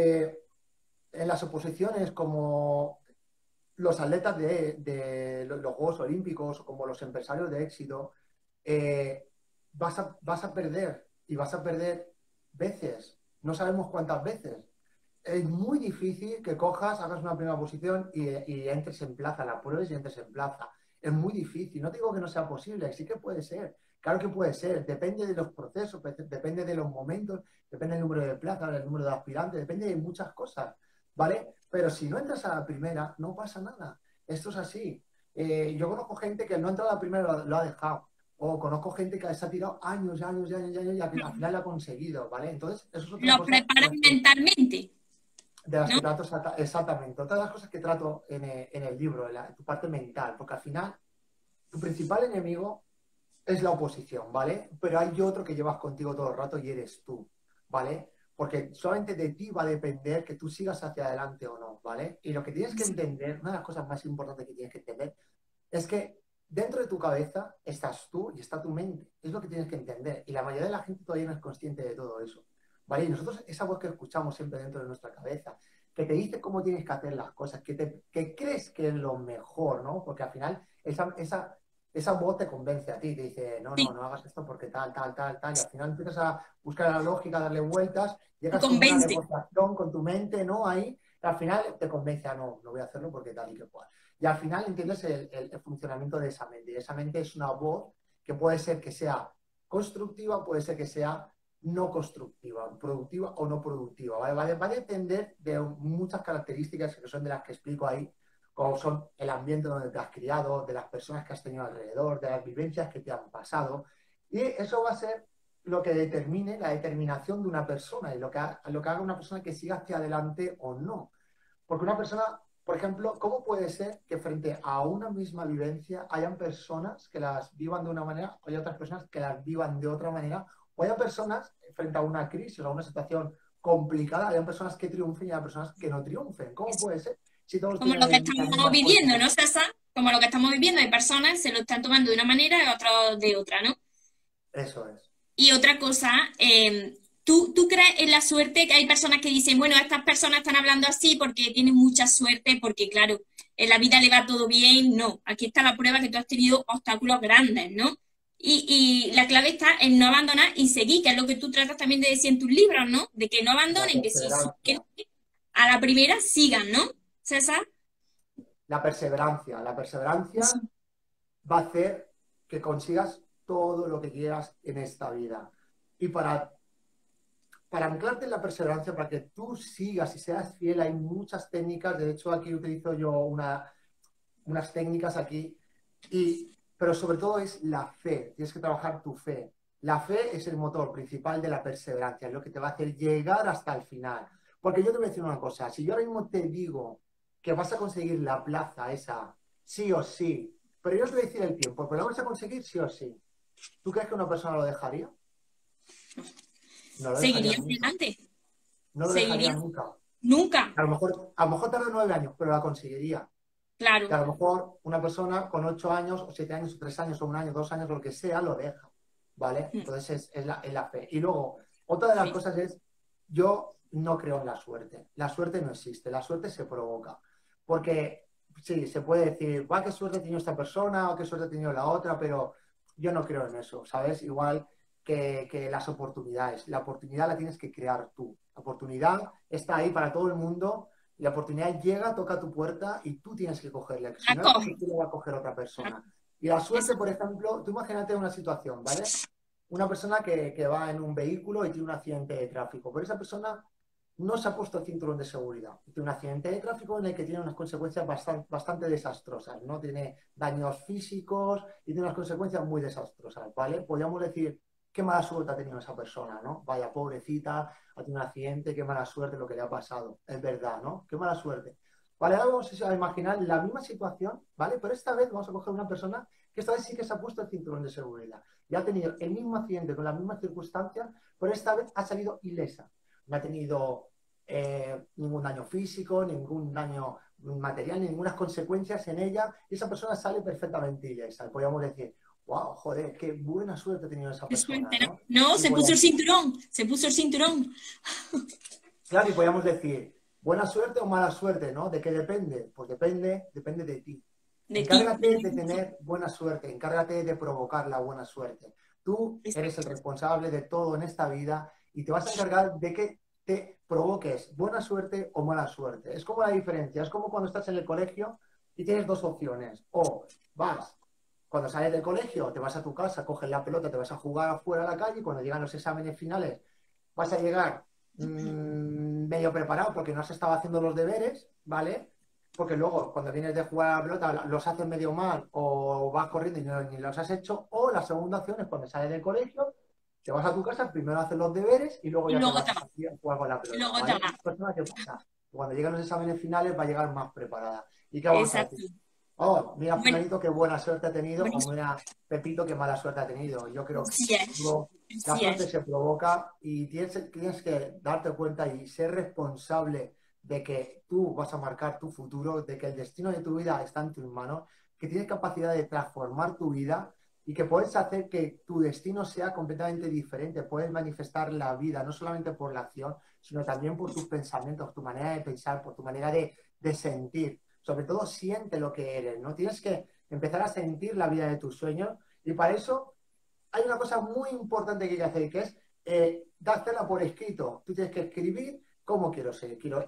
en las oposiciones como los atletas de los Juegos Olímpicos o como los empresarios de éxito, eh, vas a perder y vas a perder veces. No sabemos cuántas veces. Es muy difícil que cojas, hagas una primera posición y entres en plaza, la pruebes y entres en plaza. Es muy difícil. No te digo que no sea posible, sí que puede ser. Claro que puede ser. Depende de los procesos, depende de los momentos, depende del número de plazas, del número de aspirantes, depende de muchas cosas, ¿vale? Pero si no entras a la primera, no pasa nada. Esto es así. Yo conozco gente que no ha entrado a la primera, lo ha dejado. O conozco gente que se ha tirado años, años, años, años y al final lo ha conseguido, ¿vale? Entonces, eso es otra Los cosa preparan mentalmente, de las ¿no? que trato exactamente. Otra de las cosas que trato en el libro, en tu parte mental, porque al final tu principal enemigo es la oposición, ¿vale? Pero hay otro que llevas contigo todo el rato y eres tú, ¿vale? Porque solamente de ti va a depender que tú sigas hacia adelante o no, ¿vale? Y lo que tienes que entender, una de las cosas más importantes que tienes que entender, es que dentro de tu cabeza estás tú y está tu mente. Es lo que tienes que entender. Y la mayoría de la gente todavía no es consciente de todo eso, ¿vale? Y nosotros, esa voz que escuchamos siempre dentro de nuestra cabeza, que te dice cómo tienes que hacer las cosas, que crees que es lo mejor, ¿no? Porque al final esa voz te convence a ti, te dice, no, no, Sí, no hagas esto porque tal, tal, tal, tal, y al final empiezas a buscar la lógica, darle vueltas, te llegas como una convence. negociación con tu mente, ¿no? Ahí, y al final te convence a no, no voy a hacerlo porque tal y que cual. Y al final entiendes el funcionamiento de esa mente. Y esa mente es una voz que puede ser que sea constructiva, puede ser que sea no constructiva, productiva o no productiva. Va a depender de muchas características que son de las que explico ahí, como son el ambiente donde te has criado, de las personas que has tenido alrededor, de las vivencias que te han pasado. Y eso va a ser lo que determine la determinación de una persona y lo que haga una persona que siga hacia adelante o no. Porque una persona, por ejemplo, ¿cómo puede ser que frente a una misma vivencia hayan personas que las vivan de una manera o hay otras personas que las vivan de otra manera? O haya personas frente a una crisis o a una situación complicada, hayan personas que triunfen y haya personas que no triunfen. ¿Cómo Es puede ser si todos como tienen lo que la estamos misma viviendo, ¿no, exposición? César? Como lo que estamos viviendo, hay personas se lo están tomando de una manera y otros de otra, ¿no? Eso es. Y otra cosa, ¿tú crees en la suerte? Que hay personas que dicen, bueno, estas personas están hablando así porque tienen mucha suerte, porque claro, en la vida le va todo bien. No, aquí está la prueba que tú has tenido obstáculos grandes, ¿no? Y la clave está en no abandonar y seguir, que es lo que tú tratas también de decir en tus libros, ¿no? De que no La abandonen, que si quieren perseverancia. a la primera sigan, ¿no? César. La perseverancia. La perseverancia Eso. va a hacer que consigas todo lo que quieras en esta vida. Y para anclarte en la perseverancia, para que tú sigas y seas fiel, hay muchas técnicas. De hecho, aquí utilizo yo unas técnicas aquí, pero sobre todo es la fe. Tienes que trabajar tu fe. La fe es el motor principal de la perseverancia, es lo que te va a hacer llegar hasta el final. Porque yo te voy a decir una cosa, si yo ahora mismo te digo que vas a conseguir la plaza esa, sí o sí, pero yo te voy a decir el tiempo, pero lo vas a conseguir sí o sí. ¿Tú crees que una persona lo dejaría? No lo dejaría Seguiría nunca. adelante. No lo dejaría Seguiría. nunca. Nunca. A lo mejor tarda 9 años, pero la conseguiría. Que Claro. a lo mejor una persona con 8 años, o 7 años, o 3 años, o un año, 2 años, lo que sea, lo deja. ¿Vale? Mm, Entonces es la fe. Y luego, otra de las fe. cosas es, yo no creo en la suerte. La suerte no existe, la suerte se provoca. Porque sí, se puede decir, va, qué suerte ha tenido esta persona o qué suerte ha tenido la otra, pero yo no creo en eso, ¿sabes? Igual que las oportunidades. La oportunidad la tienes que crear tú. La oportunidad está ahí para todo el mundo y la oportunidad llega, toca a tu puerta y tú tienes que cogerla. Si La no la coge. coges tú, la va a coger otra persona. Y la Eso. suerte, por ejemplo, tú imagínate una situación, ¿vale? Una persona que va en un vehículo y tiene un accidente de tráfico, pero esa persona no se ha puesto el cinturón de seguridad. Tiene un accidente de tráfico en el que tiene unas consecuencias bastante desastrosas, ¿no? Tiene daños físicos y tiene unas consecuencias muy desastrosas, ¿vale? Podríamos decir, qué mala suerte ha tenido esa persona, ¿no? Vaya, pobrecita, ha tenido un accidente, qué mala suerte lo que le ha pasado. Es verdad, ¿no? Qué mala suerte. Vale, ahora vamos a imaginar la misma situación, ¿vale? Pero esta vez vamos a coger una persona que esta vez sí que se ha puesto el cinturón de seguridad. Y ha tenido el mismo accidente con las mismas circunstancias, pero esta vez ha salido ilesa. No ha tenido ningún daño físico, ningún daño material, ninguna consecuencias en ella, y esa persona sale perfectamente ilesa. Podríamos decir, wow, joder, qué buena suerte ha tenido esa Qué persona, suerte, ¿no? ¿no? No, Y se puso el podíamos, cinturón. Se puso el cinturón. claro, y podríamos decir, buena suerte o mala suerte, ¿no? ¿De qué depende? Pues depende de ti. De ti. Encárgate de tener buena suerte, encárgate de provocar la buena suerte. Tú eres el responsable de todo en esta vida y te vas a encargar de que te provoques buena suerte o mala suerte. Es como la diferencia, es como cuando estás en el colegio y tienes dos opciones. O vas, cuando sales del colegio, te vas a tu casa, coges la pelota, te vas a jugar afuera a la calle y cuando llegan los exámenes finales vas a llegar medio preparado porque no has estado haciendo los deberes, ¿vale? porque luego cuando vienes de jugar a la pelota los haces medio mal o vas corriendo y ni los has hecho, o la segunda opción es cuando sales del colegio, te vas a tu casa, primero haces los deberes y luego Y ya te luego vas te va, a jugar con la y pelota, luego te ¿vale? va. Esa persona, ¿qué pasa? Cuando llegan los exámenes finales va a llegar más preparada. ¿Y qué vamos a decir? Exacto. Oh, mira Bueno, fulanito qué buena suerte ha tenido, bueno, o mira Pepito qué mala suerte ha tenido. Yo creo que sí es, la sí suerte es. se provoca y tienes que darte cuenta y ser responsable de que tú vas a marcar tu futuro, de que el destino de tu vida está en tus manos, que tienes capacidad de transformar tu vida y que puedes hacer que tu destino sea completamente diferente. Puedes manifestar la vida no solamente por la acción, sino también por tus pensamientos, tu manera de pensar, por tu manera de sentir. Sobre todo siente lo que eres, ¿no? Tienes que empezar a sentir la vida de tus sueños y para eso hay una cosa muy importante que hay que hacer, que es dártela por escrito. Tú tienes que escribir cómo quiero ser. Quiero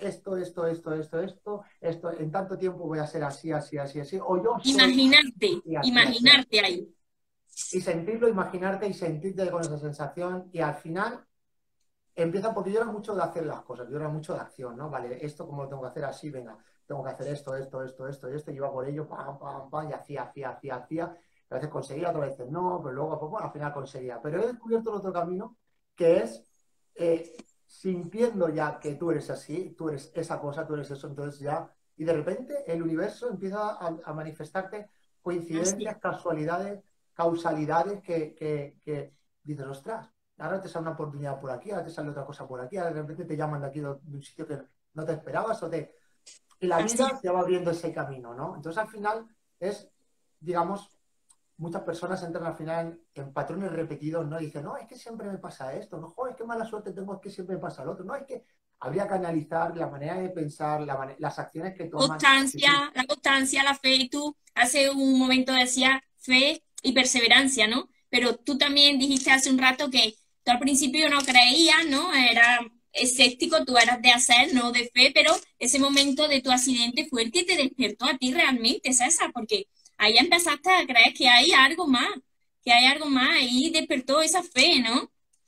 esto, en tanto tiempo voy a ser así, así, así, así, o yo soy Imaginarte, así, así, así, así. imaginarte ahí. Y sentirlo, imaginarte y sentirte con esa sensación y al final empieza porque yo era mucho de hacer las cosas, yo era mucho de acción, ¿no? Vale, esto como lo tengo que hacer así, venga, tengo que hacer esto, y iba por ello, pam, pam, pam, y hacía. A veces conseguía, otras veces no, pero luego, pues bueno, al final conseguía. Pero he descubierto el otro camino, que es sintiendo ya que tú eres así, tú eres esa cosa, tú eres eso, entonces ya, y de repente el universo empieza a manifestarte Así. coincidencias, casualidades, causalidades que dices, ostras, ahora te sale una oportunidad por aquí, ahora te sale otra cosa por aquí, ahora de repente te llaman de aquí de un sitio que no te esperabas y la Así vida es. te va abriendo ese camino, ¿no? Entonces al final es, digamos, muchas personas entran al final en patrones repetidos, ¿no? Y dicen, no, es que siempre me pasa esto, no, joder, qué mala suerte tengo, es que siempre me pasa lo otro, no, es que habría que analizar la manera de pensar, las acciones que toman. La constancia, la fe. Y tú hace un momento decías fe y perseverancia, ¿no? Pero tú también dijiste hace un rato que tú al principio no creías, ¿no? Era escéptico, tú eras de hacer, no de fe, pero ese momento de tu accidente fue el que te despertó a ti realmente, César, porque ahí empezaste a creer que hay algo más, y despertó esa fe, ¿no?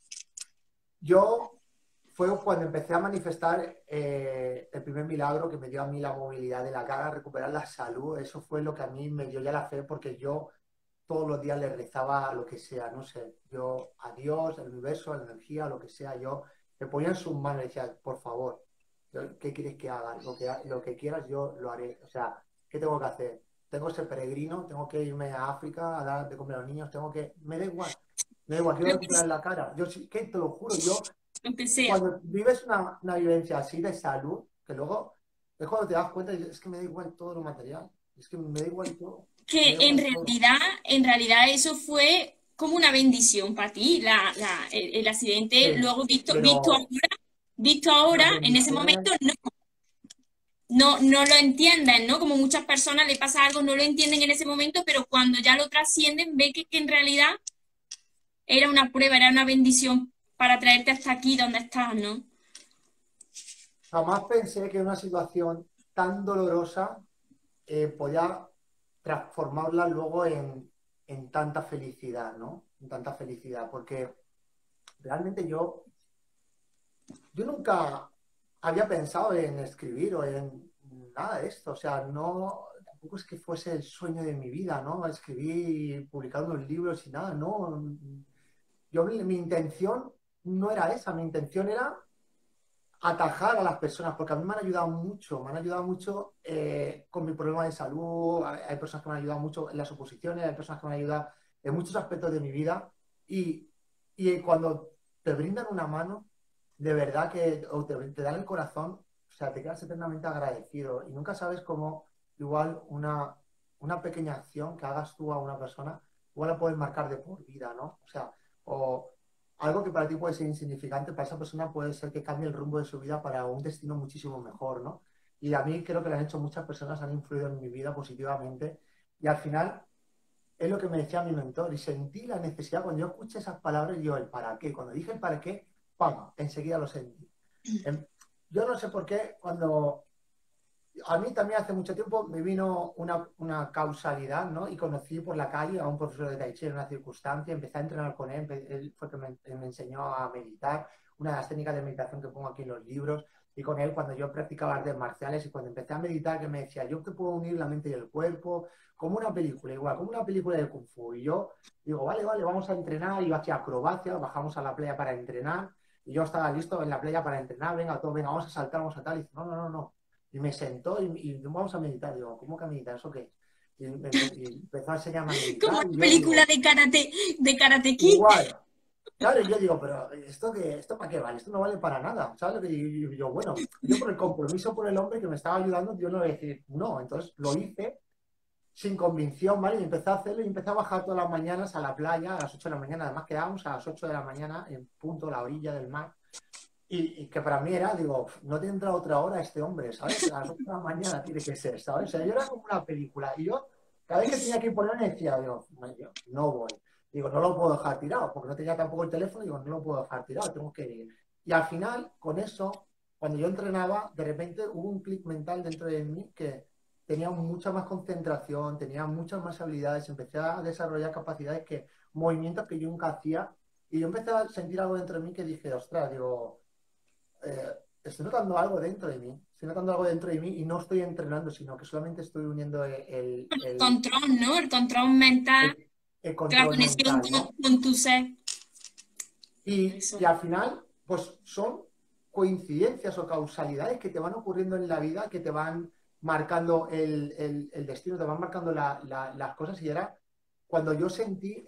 Yo fue cuando empecé a manifestar el primer milagro que me dio a mí la movilidad de la cara, recuperar la salud. Eso fue lo que a mí me dio ya la fe, porque yo todos los días le rezaba a lo que sea, no sé, yo a Dios, al universo, a la energía, a lo que sea, yo me ponía en sus manos y decía, por favor, ¿qué quieres que haga? Lo que quieras yo lo haré. O sea, ¿qué tengo que hacer? Tengo que ser peregrino, tengo que irme a África a dar de comer a los niños, tengo que... me da igual, quiero Lo que, recuperar la cara. Yo sí, que te lo juro, yo lo que sea. cuando vives una vivencia así de salud, que luego es cuando te das cuenta y dices, es que me da igual todo lo material, es que me da igual todo, me Que da igual todo. en realidad eso fue como una bendición para ti, el accidente, Sí, luego pero visto las ahora, en ese bendiciones, momento no lo entienden, ¿no? Como muchas personas le pasa algo, no lo entienden en ese momento, pero cuando ya lo trascienden, ve que en realidad era una prueba, era una bendición para traerte hasta aquí donde estás, ¿no? jamás pensé que una situación tan dolorosa podía transformarla luego en tanta felicidad, ¿no? En tanta felicidad, porque realmente yo nunca había pensado en escribir o en nada de esto, o sea, no, tampoco es que fuese el sueño de mi vida, ¿no? Escribir, publicar unos libros y nada, no. Mi intención no era esa, mi intención era atajar a las personas, porque a mí me han ayudado mucho con mi problema de salud, hay personas que me han ayudado mucho en las oposiciones, hay personas que me han ayudado en muchos aspectos de mi vida y, y cuando te brindan una mano, de verdad que o te dan el corazón, o sea, te quedas eternamente agradecido y nunca sabes cómo igual una pequeña acción que hagas tú a una persona, igual la puedes marcar de por vida, ¿no? O sea, o algo que para ti puede ser insignificante, para esa persona puede ser que cambie el rumbo de su vida para un destino muchísimo mejor, ¿no? Y a mí creo que lo han hecho muchas personas, han influido en mi vida positivamente. Y al final es lo que me decía mi mentor. Y sentí la necesidad, cuando yo escuché esas palabras, yo el para qué. Cuando dije el para qué, ¡pam! Enseguida lo sentí. Em, Yo no sé por qué, cuando a mí también hace mucho tiempo me vino una causalidad, ¿no? Y conocí por la calle a un profesor de Tai Chi en una circunstancia, empecé a entrenar con él, él fue que me enseñó a meditar, una de las técnicas de meditación que pongo aquí en los libros, y con él cuando yo practicaba artes marciales y cuando empecé a meditar, que me decía, yo te puedo unir la mente y el cuerpo como una película, igual, como una película de Kung Fu. Y yo digo, vale, vale, vamos a entrenar. Y yo hacía acrobacia, bajamos a la playa para entrenar. Y yo estaba listo en la playa para entrenar, venga, todo, venga, vamos a saltar, vamos a tal. Y dice, no, no, no, no. Y me sentó y vamos a meditar. Digo, ¿cómo que a meditar? ¿Eso qué es? Y empezó a enseñarme a Como meditar y la yo película digo, de Karate Kid. igual. Claro, y yo digo, pero ¿esto para qué vale? Esto no vale para nada. ¿Sabes lo que digo? Yo, bueno, yo por el compromiso por el hombre que me estaba ayudando, yo no voy a decir no. Entonces lo hice sin convicción, ¿vale? Y empecé a hacerlo y empecé a bajar todas las mañanas a la playa a las 8 de la mañana. Además quedábamos a las 8 de la mañana en punto, la orilla del mar. Y que para mí era, digo, no tendrá otra hora este hombre, ¿sabes? A las 8 de la mañana tiene que ser, ¿sabes? O sea, yo era como una película. Y yo, cada vez que tenía que ir por él, decía, digo, no, yo no voy. Digo, no lo puedo dejar tirado, porque no tenía tampoco el teléfono, digo, no lo puedo dejar tirado, tengo que ir. Y al final, con eso, cuando yo entrenaba, de repente hubo un clic mental dentro de mí que tenía mucha más concentración, tenía muchas más habilidades, empecé a desarrollar capacidades que, movimientos que yo nunca hacía. Y yo empecé a sentir algo dentro de mí que dije, ostras, digo, eh, estoy notando algo dentro de mí, estoy notando algo dentro de mí y no estoy entrenando, sino que solamente estoy uniendo Control, ¿no? El control mental, el- el la control conexión mental, ¿no? con tu ser. Y Eso. al final, pues son coincidencias o causalidades que te van ocurriendo en la vida, que te van marcando el destino, te van marcando las cosas y era cuando yo sentí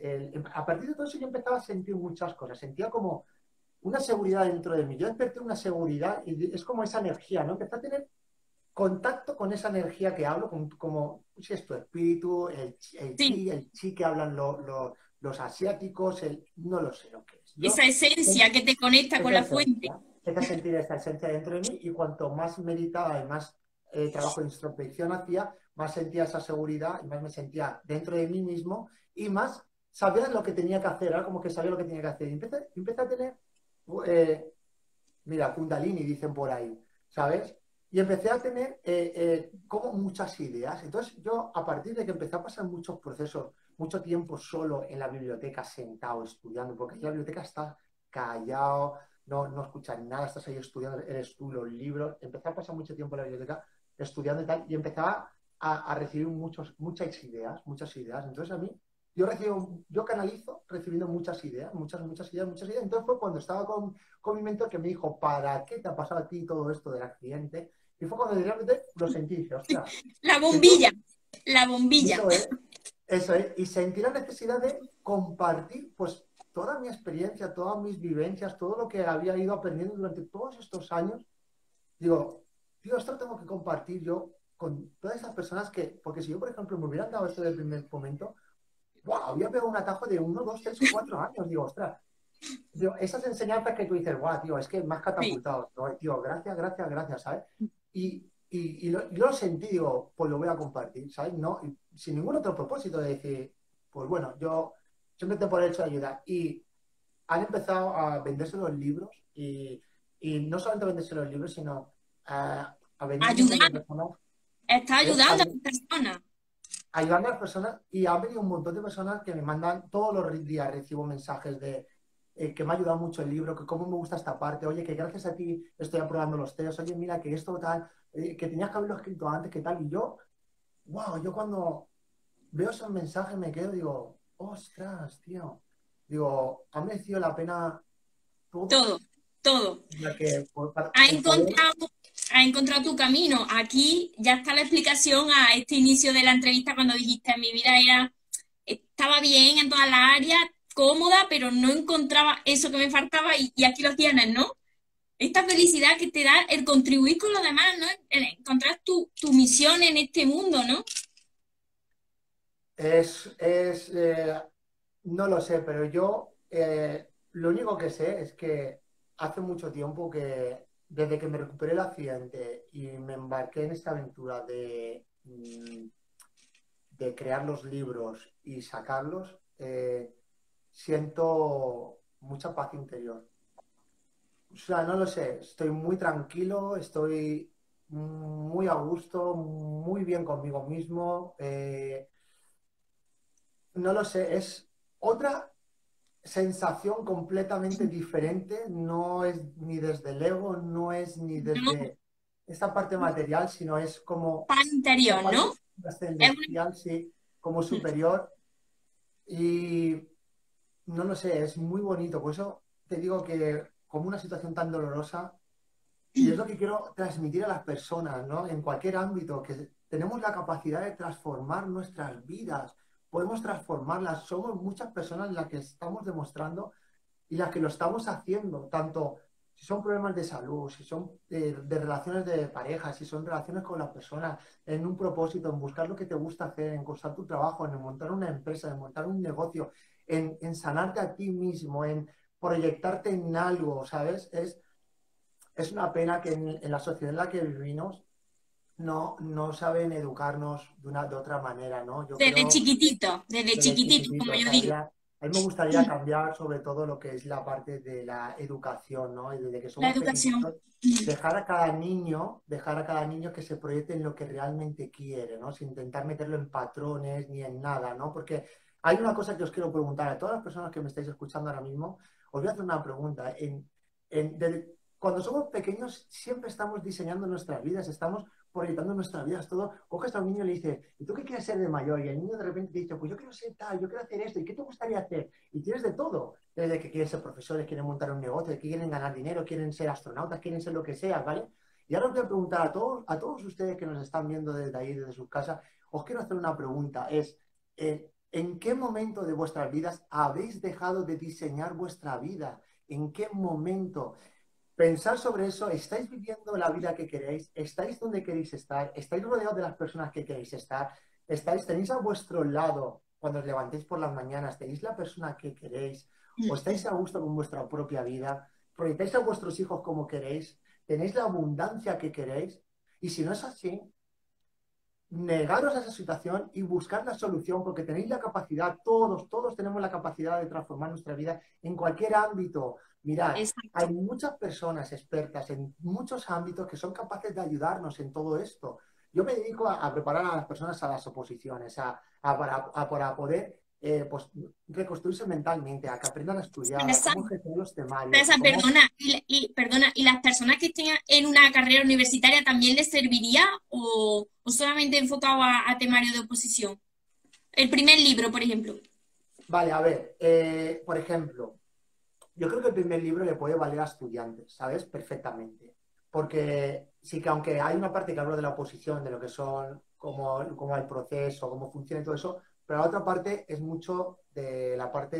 a partir de todo eso yo empezaba a sentir muchas cosas, sentía como una seguridad dentro de mí. Yo desperté una seguridad y es como esa energía, ¿no? Empecé a tener contacto con esa energía que hablo, como si es tu espíritu, Sí, el chi que hablan los asiáticos, no lo sé lo que es. Yo esa esencia que te conecta con esa la fuente. esencia, empecé a sentir esta esencia dentro de mí y cuanto más meditaba y más trabajo de introspección hacía, más sentía esa seguridad y más me sentía dentro de mí mismo y más sabía lo que tenía que hacer, era como que sabía lo que tenía que hacer. Y empecé a tener eh, mira, Kundalini dicen por ahí, ¿sabes? Y empecé a tener como muchas ideas. Entonces yo, a partir de que empecé a pasar muchos procesos, mucho tiempo solo en la biblioteca, sentado, estudiando, porque en la biblioteca estás callado, no escuchas nada, estás ahí estudiando, eres tú, los libros. Empecé a pasar mucho tiempo en la biblioteca estudiando y tal, y empezaba a recibir muchas ideas, muchas ideas. Entonces a mí yo canalizo recibiendo muchas ideas, muchas ideas, muchas ideas. Entonces fue cuando estaba con mi mentor que me dijo, ¿para qué te ha pasado a ti todo esto del accidente? Y fue cuando realmente lo sentí, dije, ostras, La que todo bombilla, la bombilla. eso es, eso es. Y sentí la necesidad de compartir, pues, toda mi experiencia, todas mis vivencias, todo lo que había ido aprendiendo durante todos estos años. Digo, tío, esto lo tengo que compartir yo con todas esas personas que, porque si yo, por ejemplo, me hubieran dado esto del primer momento, wow, había pegado un atajo de 1, 2, 3 o 4 años. Digo, ostras, digo, esas enseñanzas que tú dices, guau, tío, es que me has Sí. catapultado. ¿No? Tío, gracias, gracias, gracias, ¿sabes? Yo lo sentí, digo, pues lo voy a compartir, ¿sabes? No, y sin ningún otro propósito de decir, pues bueno, yo simplemente por el hecho de ayudar. Y han empezado a venderse los libros y no solamente a venderse los libros, sino a venir un montón de Ayudando, personas. está ¿Eh? ayudando a las personas. Ayudando a las personas y ha venido un montón de personas que me mandan todos los días, recibo mensajes de que me ha ayudado mucho el libro, que cómo me gusta esta parte, oye, que gracias a ti estoy aprobando los test, oye, mira, que esto tal, que tenías que haberlo escrito antes, que tal, y yo, wow, yo cuando veo esos mensajes me quedo, digo, ostras, tío, digo, ha merecido la pena todo, Todo, todo. ya que Has el poder, encontrado, has encontrado tu camino. Aquí ya está la explicación a este inicio de la entrevista cuando dijiste mi vida estaba bien en todas las áreas, cómoda, pero no encontraba eso que me faltaba y aquí lo tienes, ¿no? Esta felicidad que te da el contribuir con los demás, ¿no? El encontrar tu misión en este mundo, ¿no? es no lo sé, pero yo lo único que sé es que hace mucho tiempo que desde que me recuperé el accidente y me embarqué en esta aventura de crear los libros y sacarlos, siento mucha paz interior. O sea, no lo sé, estoy muy tranquilo, estoy muy a gusto, muy bien conmigo mismo. No lo sé, es otra. sensación completamente diferente, no es ni desde el ego, no es ni ¿no? desde esta parte material, sino es como Paz esta interior, parte ¿no? Es trascendental, sí, como una... superior. Y no lo sé, es muy bonito. Por eso te digo que como una situación tan dolorosa, y es lo que quiero transmitir a las personas, ¿no? En cualquier ámbito, que tenemos la capacidad de transformar nuestras vidas, podemos transformarlas. Somos muchas personas las que estamos demostrando y las que lo estamos haciendo, tanto si son problemas de salud, si son de relaciones de pareja, si son relaciones con las personas, en un propósito, en buscar lo que te gusta hacer, en costar tu trabajo, en montar una empresa, en montar un negocio, en sanarte a ti mismo, en proyectarte en algo, ¿sabes? Es una pena que en la sociedad en la que vivimos no saben educarnos de otra manera, ¿no? Yo creo Desde desde chiquitito, como chiquititos. yo digo. A mí me gustaría cambiar sobre todo lo que es la parte de la educación, ¿no? Y desde que La somos educación. pequeñitos, dejar a cada niño que se proyecte en lo que realmente quiere, ¿no? Sin intentar meterlo en patrones ni en nada, ¿no? Porque hay una cosa que os quiero preguntar a todas las personas que me estáis escuchando ahora mismo, os voy a hacer una pregunta. Cuando somos pequeños siempre estamos diseñando nuestras vidas, estamos proyectando nuestras vidas, todo. Coges a un niño y le dices, ¿y tú qué quieres ser de mayor? Y el niño de repente te dice, pues yo quiero ser tal, yo quiero hacer esto, ¿y qué te gustaría hacer? Y tienes de todo, desde que quieren ser profesores, quieren montar un negocio, que quieren ganar dinero, quieren ser astronautas, quieren ser lo que sea, ¿vale? Y ahora os voy a preguntar a todos ustedes que nos están viendo desde ahí, desde sus casas, os quiero hacer una pregunta, ¿en qué momento de vuestras vidas habéis dejado de diseñar vuestra vida? ¿En qué momento? Pensar sobre eso, ¿estáis viviendo la vida que queréis? ¿Estáis donde queréis estar? ¿Estáis rodeados de las personas que queréis estar? ¿Tenéis a vuestro lado, cuando os levantéis por las mañanas, tenéis la persona que queréis? ¿O estáis a gusto con vuestra propia vida? ¿Proyectáis a vuestros hijos como queréis? ¿Tenéis la abundancia que queréis? Y si no es así, negaros a esa situación y buscar la solución, porque tenéis la capacidad, todos tenemos la capacidad de transformar nuestra vida en cualquier ámbito. Mirad, hay Exacto. muchas personas expertas en muchos ámbitos que son capaces de ayudarnos en todo esto. Yo me dedico a preparar a las personas a las oposiciones, para poder pues, reconstruirse mentalmente, a que aprendan a estudiar, a Esa, cómo gestionar los temarios, esa, a cómo... perdona, perdona, ¿y las personas que estén en una carrera universitaria también les serviría o solamente enfocado a temario de oposición? El primer libro, por ejemplo. Vale, a ver, por ejemplo, yo creo que el primer libro le puede valer a estudiantes, ¿sabes? Perfectamente. Porque sí que aunque hay una parte que hablo de la oposición, de lo que son, cómo el proceso, cómo funciona y todo eso, pero la otra parte es mucho de la parte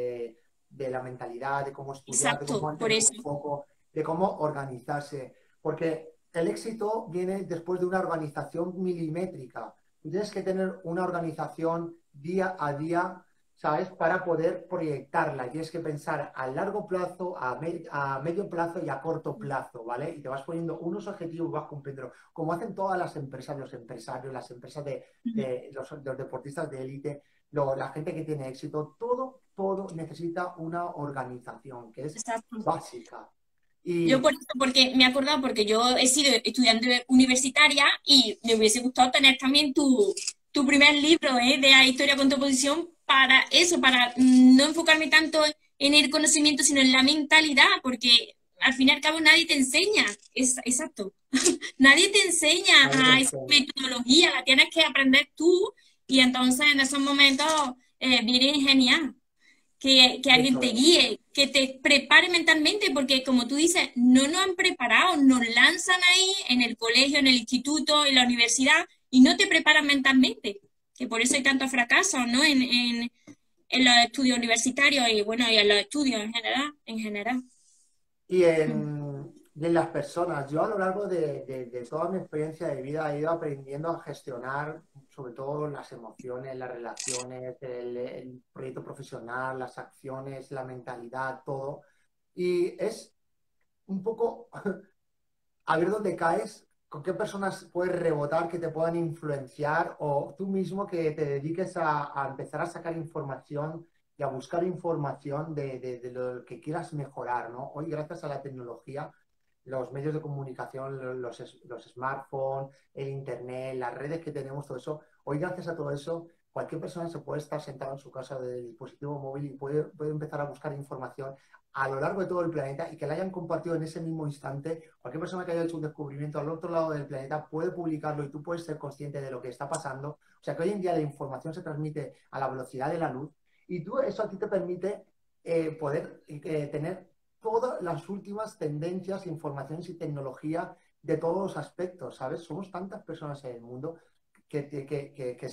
de la mentalidad, de cómo estudiar, de cómo Exacto, por mantener eso. un foco, de cómo organizarse. Porque el éxito viene después de una organización milimétrica. Tú tienes que tener una organización día a día, ¿sabes? Para poder proyectarla. Y tienes que pensar a largo plazo, a medio plazo y a corto plazo, ¿vale? Y te vas poniendo unos objetivos, vas cumpliendo, como hacen todas las empresas, los empresarios, las empresas de los deportistas de élite, la gente que tiene éxito, todo necesita una organización que es Exacto. básica. Yo Y por eso, porque me he acordado, porque yo he sido estudiante universitaria y me hubiese gustado tener también tu primer libro, de la historia con tu oposición para eso, para no enfocarme tanto en el conocimiento, sino en la mentalidad, porque al fin y al cabo nadie te enseña, exacto, nadie te enseña a ver, a esa metodología, la tienes que aprender tú y entonces en esos momentos viene genial que alguien eso te es. guíe, que te prepare mentalmente, porque como tú dices, no nos han preparado, nos lanzan ahí en el colegio, en el instituto, en la universidad, y no te preparan mentalmente, que por eso hay tantos fracasos, ¿no? En los estudios universitarios y bueno, y en los estudios en general, en general. Y en las personas, yo a lo largo de toda mi experiencia de vida he ido aprendiendo a gestionar sobre todo las emociones, las relaciones, el proyecto profesional, las acciones, la mentalidad, todo. Y es un poco a ver dónde caes, con qué personas puedes rebotar que te puedan influenciar o tú mismo que te dediques a empezar a sacar información y a buscar información de lo que quieras mejorar, ¿no? Hoy, gracias a la tecnología, los medios de comunicación, los smartphones, el internet, las redes que tenemos, todo eso, hoy, gracias a todo eso, cualquier persona se puede estar sentada en su casa del dispositivo móvil y puede empezar a buscar información a lo largo de todo el planeta y que la hayan compartido en ese mismo instante. Cualquier persona que haya hecho un descubrimiento al otro lado del planeta puede publicarlo y tú puedes ser consciente de lo que está pasando. O sea que hoy en día la información se transmite a la velocidad de la luz y tú, eso a ti te permite poder tener todas las últimas tendencias, informaciones y tecnología de todos los aspectos, ¿sabes? Somos tantas personas en el mundo que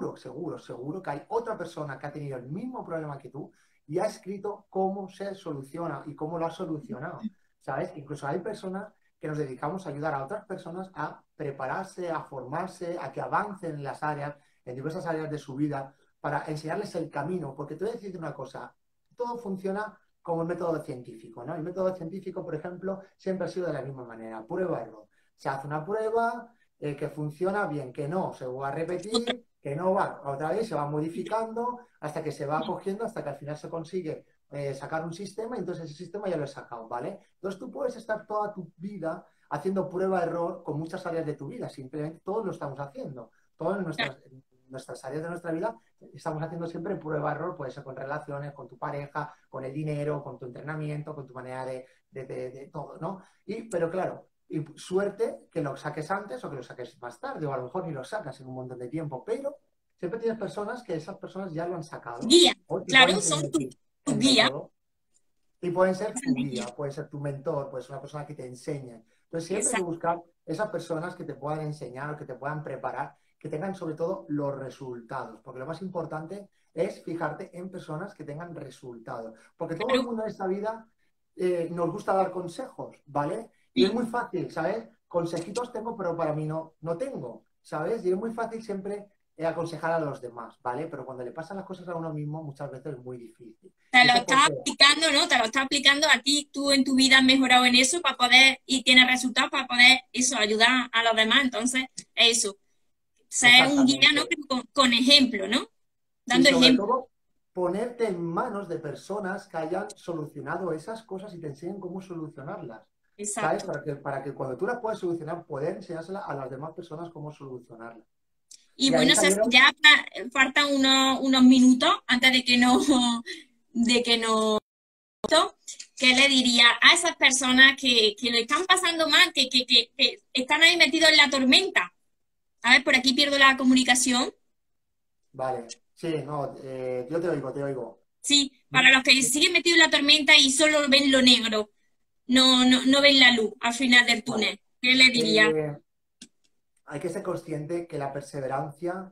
seguro que hay otra persona que ha tenido el mismo problema que tú y ha escrito cómo se soluciona y cómo lo ha solucionado, ¿sabes? Incluso hay personas que nos dedicamos a ayudar a otras personas a prepararse, a formarse, a que avancen en las áreas, en diversas áreas de su vida, para enseñarles el camino. Porque te voy a decir una cosa, todo funciona como el método científico, ¿no? El método científico, por ejemplo, siempre ha sido de la misma manera, prueba-error. Se hace una prueba, que funciona bien, que no, se va a repetir, que no va, otra vez se va modificando hasta que se va cogiendo, hasta que al final se consigue sacar un sistema y entonces ese sistema ya lo he sacado, ¿vale? Entonces tú puedes estar toda tu vida haciendo prueba-error con muchas áreas de tu vida, simplemente todos lo estamos haciendo, todas nuestras áreas de nuestra vida estamos haciendo siempre prueba-error, puede ser con relaciones, con tu pareja, con el dinero, con tu entrenamiento, con tu manera de todo, ¿no? Pero claro, y suerte que lo saques antes o que lo saques más tarde, o a lo mejor ni lo sacas en un montón de tiempo, pero siempre tienes personas que esas personas ya lo han sacado Guía, o te pueden claro, enseñar son tu el guía. método y pueden ser tu guía, puede ser tu mentor, puede ser una persona que te enseñe. Entonces siempre hay que Exacto. buscar esas personas que te puedan enseñar, que te puedan preparar, que tengan sobre todo los resultados, porque lo más importante es fijarte en personas que tengan resultados, porque todo el Claro, mundo en esta vida nos gusta dar consejos, ¿vale? Y es sí. muy fácil, ¿sabes? Consejitos tengo, pero para mí no tengo, ¿sabes? Y es muy fácil siempre aconsejar a los demás, ¿vale? Pero cuando le pasan las cosas a uno mismo, muchas veces es muy difícil. Te Y lo eso estás porque, aplicando, ¿no? Te lo estás aplicando a ti, tú en tu vida has mejorado en eso para poder, y tienes resultados para poder eso, ayudar a los demás. Entonces, eso, ser un guía, ¿no? exactamente. Pero con ejemplo, ¿no? Y Dando sobre ejemplo. todo, ponerte en manos de personas que hayan solucionado esas cosas y te enseñen cómo solucionarlas. ¿Sabes? Exacto. Para que cuando tú las puedas solucionar, poder enseñárselas a las demás personas cómo solucionarlas. Y Y ahí bueno, salieron, ya faltan unos minutos antes de que no, ¿qué le diría a esas personas que lo están pasando mal, que están ahí metidos en la tormenta? A ver, por aquí pierdo la comunicación. vale, sí, no, yo te oigo, te oigo. Sí, para los que siguen metidos en la tormenta y solo ven lo negro, no ven la luz al final del Vale. túnel. ¿Qué le diría? Eh, Hay que ser consciente que la perseverancia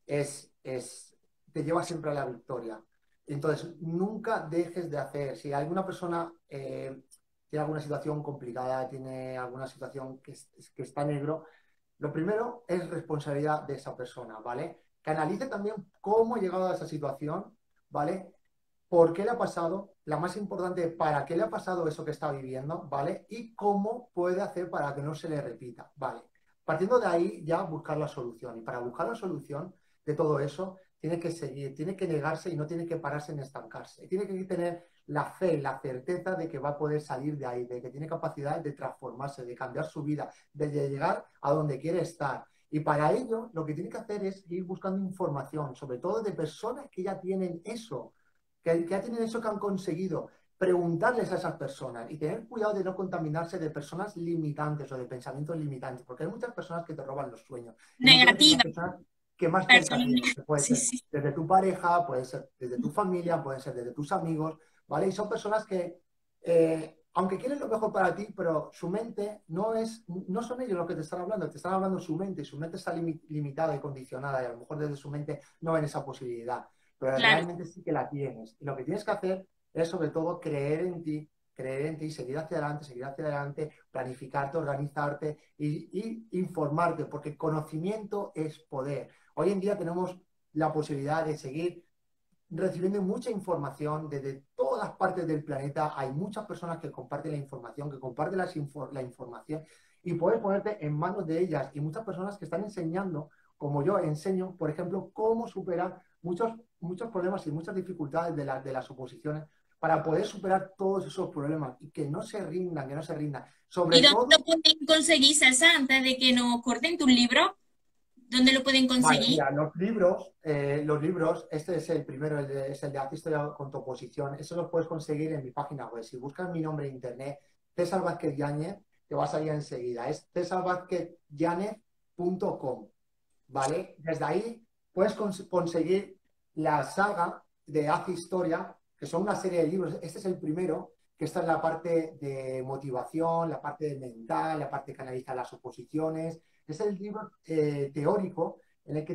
te lleva siempre a la victoria. Entonces, nunca dejes de hacer. Si alguna persona tiene alguna situación complicada, tiene alguna situación que está negro, lo primero es responsabilidad de esa persona, ¿vale? Que analice también cómo ha llegado a esa situación, ¿vale? ¿Por qué le ha pasado? La más importante, ¿para qué le ha pasado eso que está viviendo? ¿Vale? Y cómo puede hacer para que no se le repita, ¿vale? Partiendo de ahí, ya buscar la solución. Y para buscar la solución de todo eso, tiene que seguir, tiene que negarse y no tiene que pararse en estancarse. Tiene que tener la fe, la certeza de que va a poder salir de ahí, de que tiene capacidad de transformarse, de cambiar su vida, de llegar a donde quiere estar. Y para ello, lo que tiene que hacer es ir buscando información, sobre todo de personas que ya tienen eso, que ya tienen eso, que han conseguido. Preguntarles a esas personas y tener cuidado de no contaminarse de personas limitantes o de pensamientos limitantes, porque hay muchas personas que te roban los sueños y muchas veces las Negativa, personas que más cerca personal. tienes, que puede Sí, ser sí. desde tu pareja, puede ser desde tu familia, puede ser desde tus amigos, ¿vale? Y son personas que, aunque quieren lo mejor para ti, pero su mente no son ellos los que te están hablando su mente, y su mente está limitada y condicionada, y a lo mejor desde su mente no ven esa posibilidad, pero Claro. realmente sí que la tienes. Y lo que tienes que hacer es sobre todo creer en ti, seguir hacia adelante, planificarte, organizarte y informarte, porque conocimiento es poder. Hoy en día tenemos la posibilidad de seguir recibiendo mucha información desde todas partes del planeta. Hay muchas personas que comparten la información, que comparten la información y puedes ponerte en manos de ellas. Y muchas personas que están enseñando, como yo enseño, por ejemplo, cómo superar muchos problemas y muchas dificultades de las oposiciones para poder superar todos esos problemas y que no se rindan, que no se rindan. Sobre ¿Y dónde lo todo, pueden conseguir, César, antes de que nos corten tus libros? ¿Dónde lo pueden Vale, conseguir? mira, los libros, este es el primero, es el de Haz historia con tu oposición. Eso lo puedes conseguir en mi página web. Si buscas mi nombre en internet, César Vázquez Yáñez, te va a salir enseguida. Es cesarvázquezyanez.com, ¿vale? Desde ahí puedes conseguir la saga de Haz Historia, que son una serie de libros. Este es el primero, que está en la parte de motivación, la parte de mental, la parte que analiza las oposiciones. Es el libro teórico en el que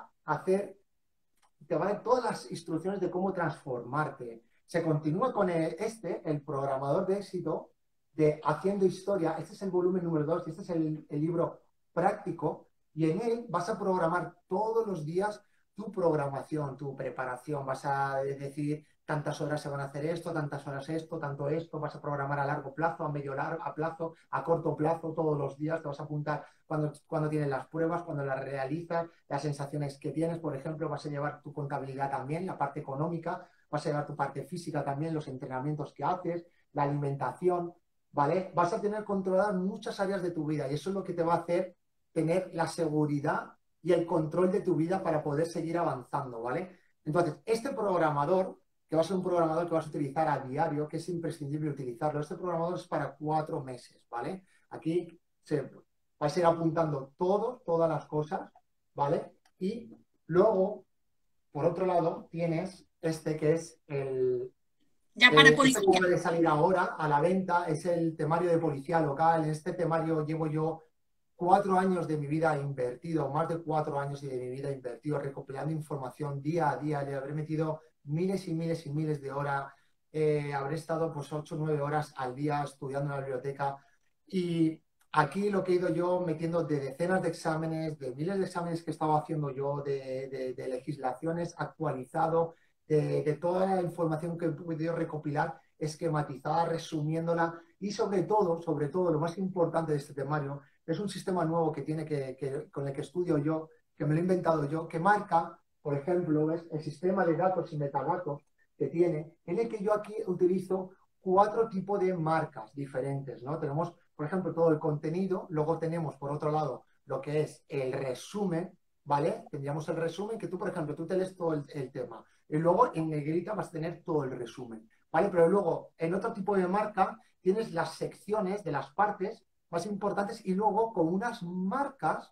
te va a dar todas las instrucciones de cómo transformarte. Se continúa con el programador de éxito de Haciendo Historia. Este es el volumen número 2 y este es el libro práctico. Y en él vas a programar todos los días tu programación, tu preparación. Vas a decir tantas horas se van a hacer esto, tantas horas esto, tanto esto. Vas a programar a largo plazo, a medio largo, a plazo, a corto plazo, todos los días. Te vas a apuntar cuando tienes las pruebas, cuando las realizas, las sensaciones que tienes. Por ejemplo, vas a llevar tu contabilidad también, la parte económica, vas a llevar tu parte física también, los entrenamientos que haces, la alimentación, ¿vale? Vas a tener controladas muchas áreas de tu vida y eso es lo que te va a hacer tener la seguridad y el control de tu vida para poder seguir avanzando, ¿vale? Entonces, este programador, que va a ser un programador que vas a utilizar a diario, que es imprescindible utilizarlo, este programador es para 4 meses, ¿vale? Aquí vais a ir apuntando todas las cosas, ¿vale? Y luego, por otro lado, tienes este que es Ya para este policía. acaba de salir ahora a la venta, es el temario de policía local. En este temario llevo yo 4 años de mi vida invertido, más de 4 años de mi vida invertido, recopilando información día a día. Le habré metido miles y miles y miles de horas. Habré estado pues 8 o 9 horas al día estudiando en la biblioteca. Y aquí lo que he ido yo metiendo de decenas de exámenes, de miles de exámenes que estaba haciendo yo, de legislaciones actualizado, de toda la información que he podido recopilar, esquematizada, resumiéndola y sobre todo, lo más importante de este temario, es un sistema nuevo que tiene con el que estudio yo, que me lo he inventado yo, que marca, por ejemplo, es el sistema de datos y metadatos que tiene, en el que yo aquí utilizo 4 tipos de marcas diferentes, ¿no? Tenemos, por ejemplo, todo el contenido, luego tenemos, por otro lado, lo que es el resumen, ¿vale? Tendríamos el resumen, que tú, por ejemplo, tú te lees todo el tema, y luego en negrita vas a tener todo el resumen, ¿vale? Pero luego, en otro tipo de marca, tienes las secciones de las partes más importantes y luego con unas marcas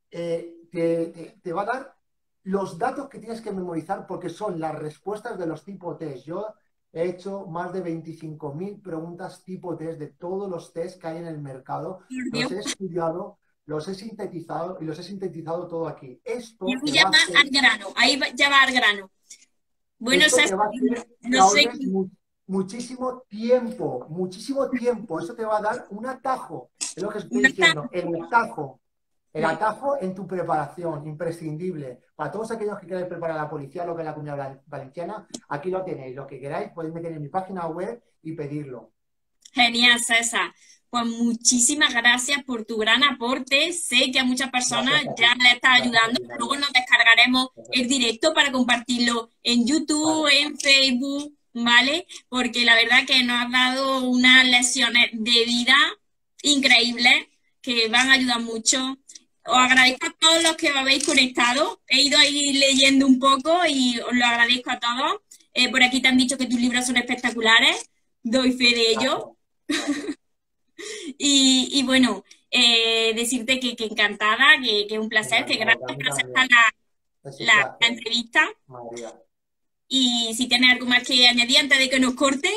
te va a dar los datos que tienes que memorizar porque son las respuestas de los tipo test. Yo he hecho más de 25.000 preguntas tipo test de todos los test que hay en el mercado. Por Los Dios. he estudiado, los he sintetizado y los he sintetizado todo aquí. Y Esto ahí te ya va a va hacer al grano, ya va al grano. Bueno, esto te César, va a hacer que no sé, ahorres muchísimo tiempo, muchísimo tiempo. Eso te va a dar un atajo, es lo que estoy no está. diciendo, el Sí. atajo en tu preparación, imprescindible. Para todos aquellos que queráis preparar la policía, lo que es la Comunidad Valenciana, aquí lo tenéis. Lo que queráis podéis meter en mi página web y pedirlo. Genial, César. Pues muchísimas gracias por tu gran aporte. Sé que a muchas personas ya le está Gracias a ayudando. ti, Luego María. nos descargaremos Gracias a el ti. directo para compartirlo en YouTube, Vale, en Facebook, ¿vale? Porque la verdad que nos has dado unas lecciones de vida increíbles que van a ayudar mucho. Os gracias. agradezco a todos los que me habéis conectado. He ido ahí leyendo un poco y os lo agradezco a todos. Por aquí te han dicho que tus libros son espectaculares. Doy fe de ello. Gracias. Gracias. Y bueno, decirte que encantada, que es un placer, que Encantado, gracias a mí por aceptar también. Es un la placer, entrevista. María. Y si tienes algo más que añadir antes de que nos corten,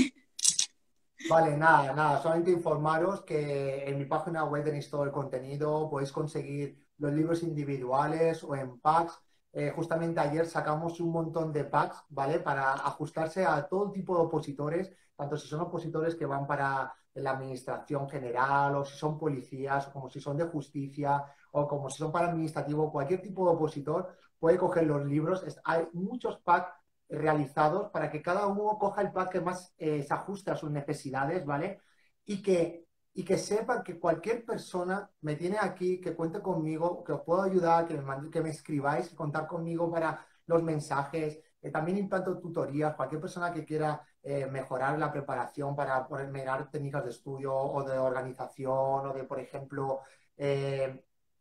Vale, nada, nada, solamente informaros que en mi página web tenéis todo el contenido, podéis conseguir los libros individuales o en packs. Justamente ayer sacamos un montón de packs, ¿vale? Para ajustarse a todo tipo de opositores, tanto si son opositores que van para la administración general, o si son policías, o como si son de justicia, o como si son para administrativo, cualquier tipo de opositor puede coger los libros. Hay muchos packs realizados para que cada uno coja el pack que más se ajuste a sus necesidades, ¿vale? Y que sepan que cualquier persona me tiene aquí, que cuente conmigo, que os puedo ayudar, que me escribáis, contar conmigo para los mensajes. También implanto tutorías, cualquier persona que quiera mejorar la preparación para mejorar técnicas de estudio o de organización o de, por ejemplo,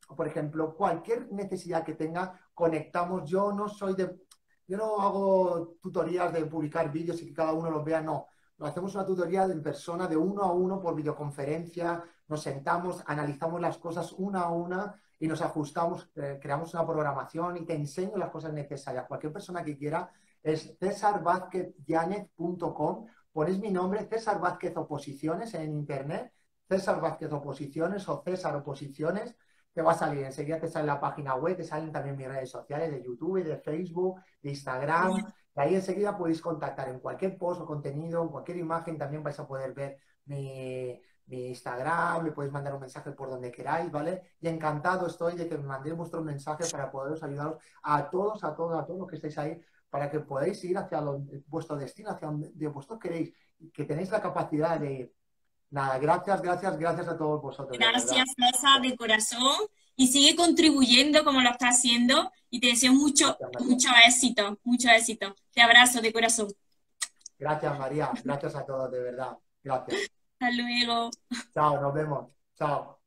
por ejemplo, cualquier necesidad que tenga, conectamos. Yo no hago tutorías de publicar vídeos y que cada uno los vea, no. Lo hacemos una tutoría en persona, de uno a uno, por videoconferencia, nos sentamos, analizamos las cosas una a una y nos ajustamos, creamos una programación y te enseño las cosas necesarias. Cualquier persona que quiera es cesarvázquezyanez.com, ponéis mi nombre, César Vázquez Oposiciones en internet, César Vázquez Oposiciones o César Oposiciones, te va a salir, enseguida te sale la página web, te salen también mis redes sociales de YouTube, de Facebook, de Instagram, y ahí enseguida podéis contactar en cualquier post o contenido, en cualquier imagen, también vais a poder ver mi Instagram, me podéis mandar un mensaje por donde queráis, ¿vale? Y encantado estoy de que me mandéis vuestro mensaje para poderos ayudaros a todos, a todos, a todos los que estáis ahí, para que podáis ir hacia vuestro destino, hacia donde vosotros queréis, que tenéis la capacidad de ir. Nada, gracias, gracias, gracias a todos vosotros, de verdad. Gracias, Rosa, de corazón. Y sigue contribuyendo como lo está haciendo. Y te deseo mucho, Gracias, María. mucho éxito, mucho éxito. Te abrazo de corazón. Gracias, María. Gracias a todos, de verdad. Gracias. Hasta luego. Chao, nos vemos. Chao.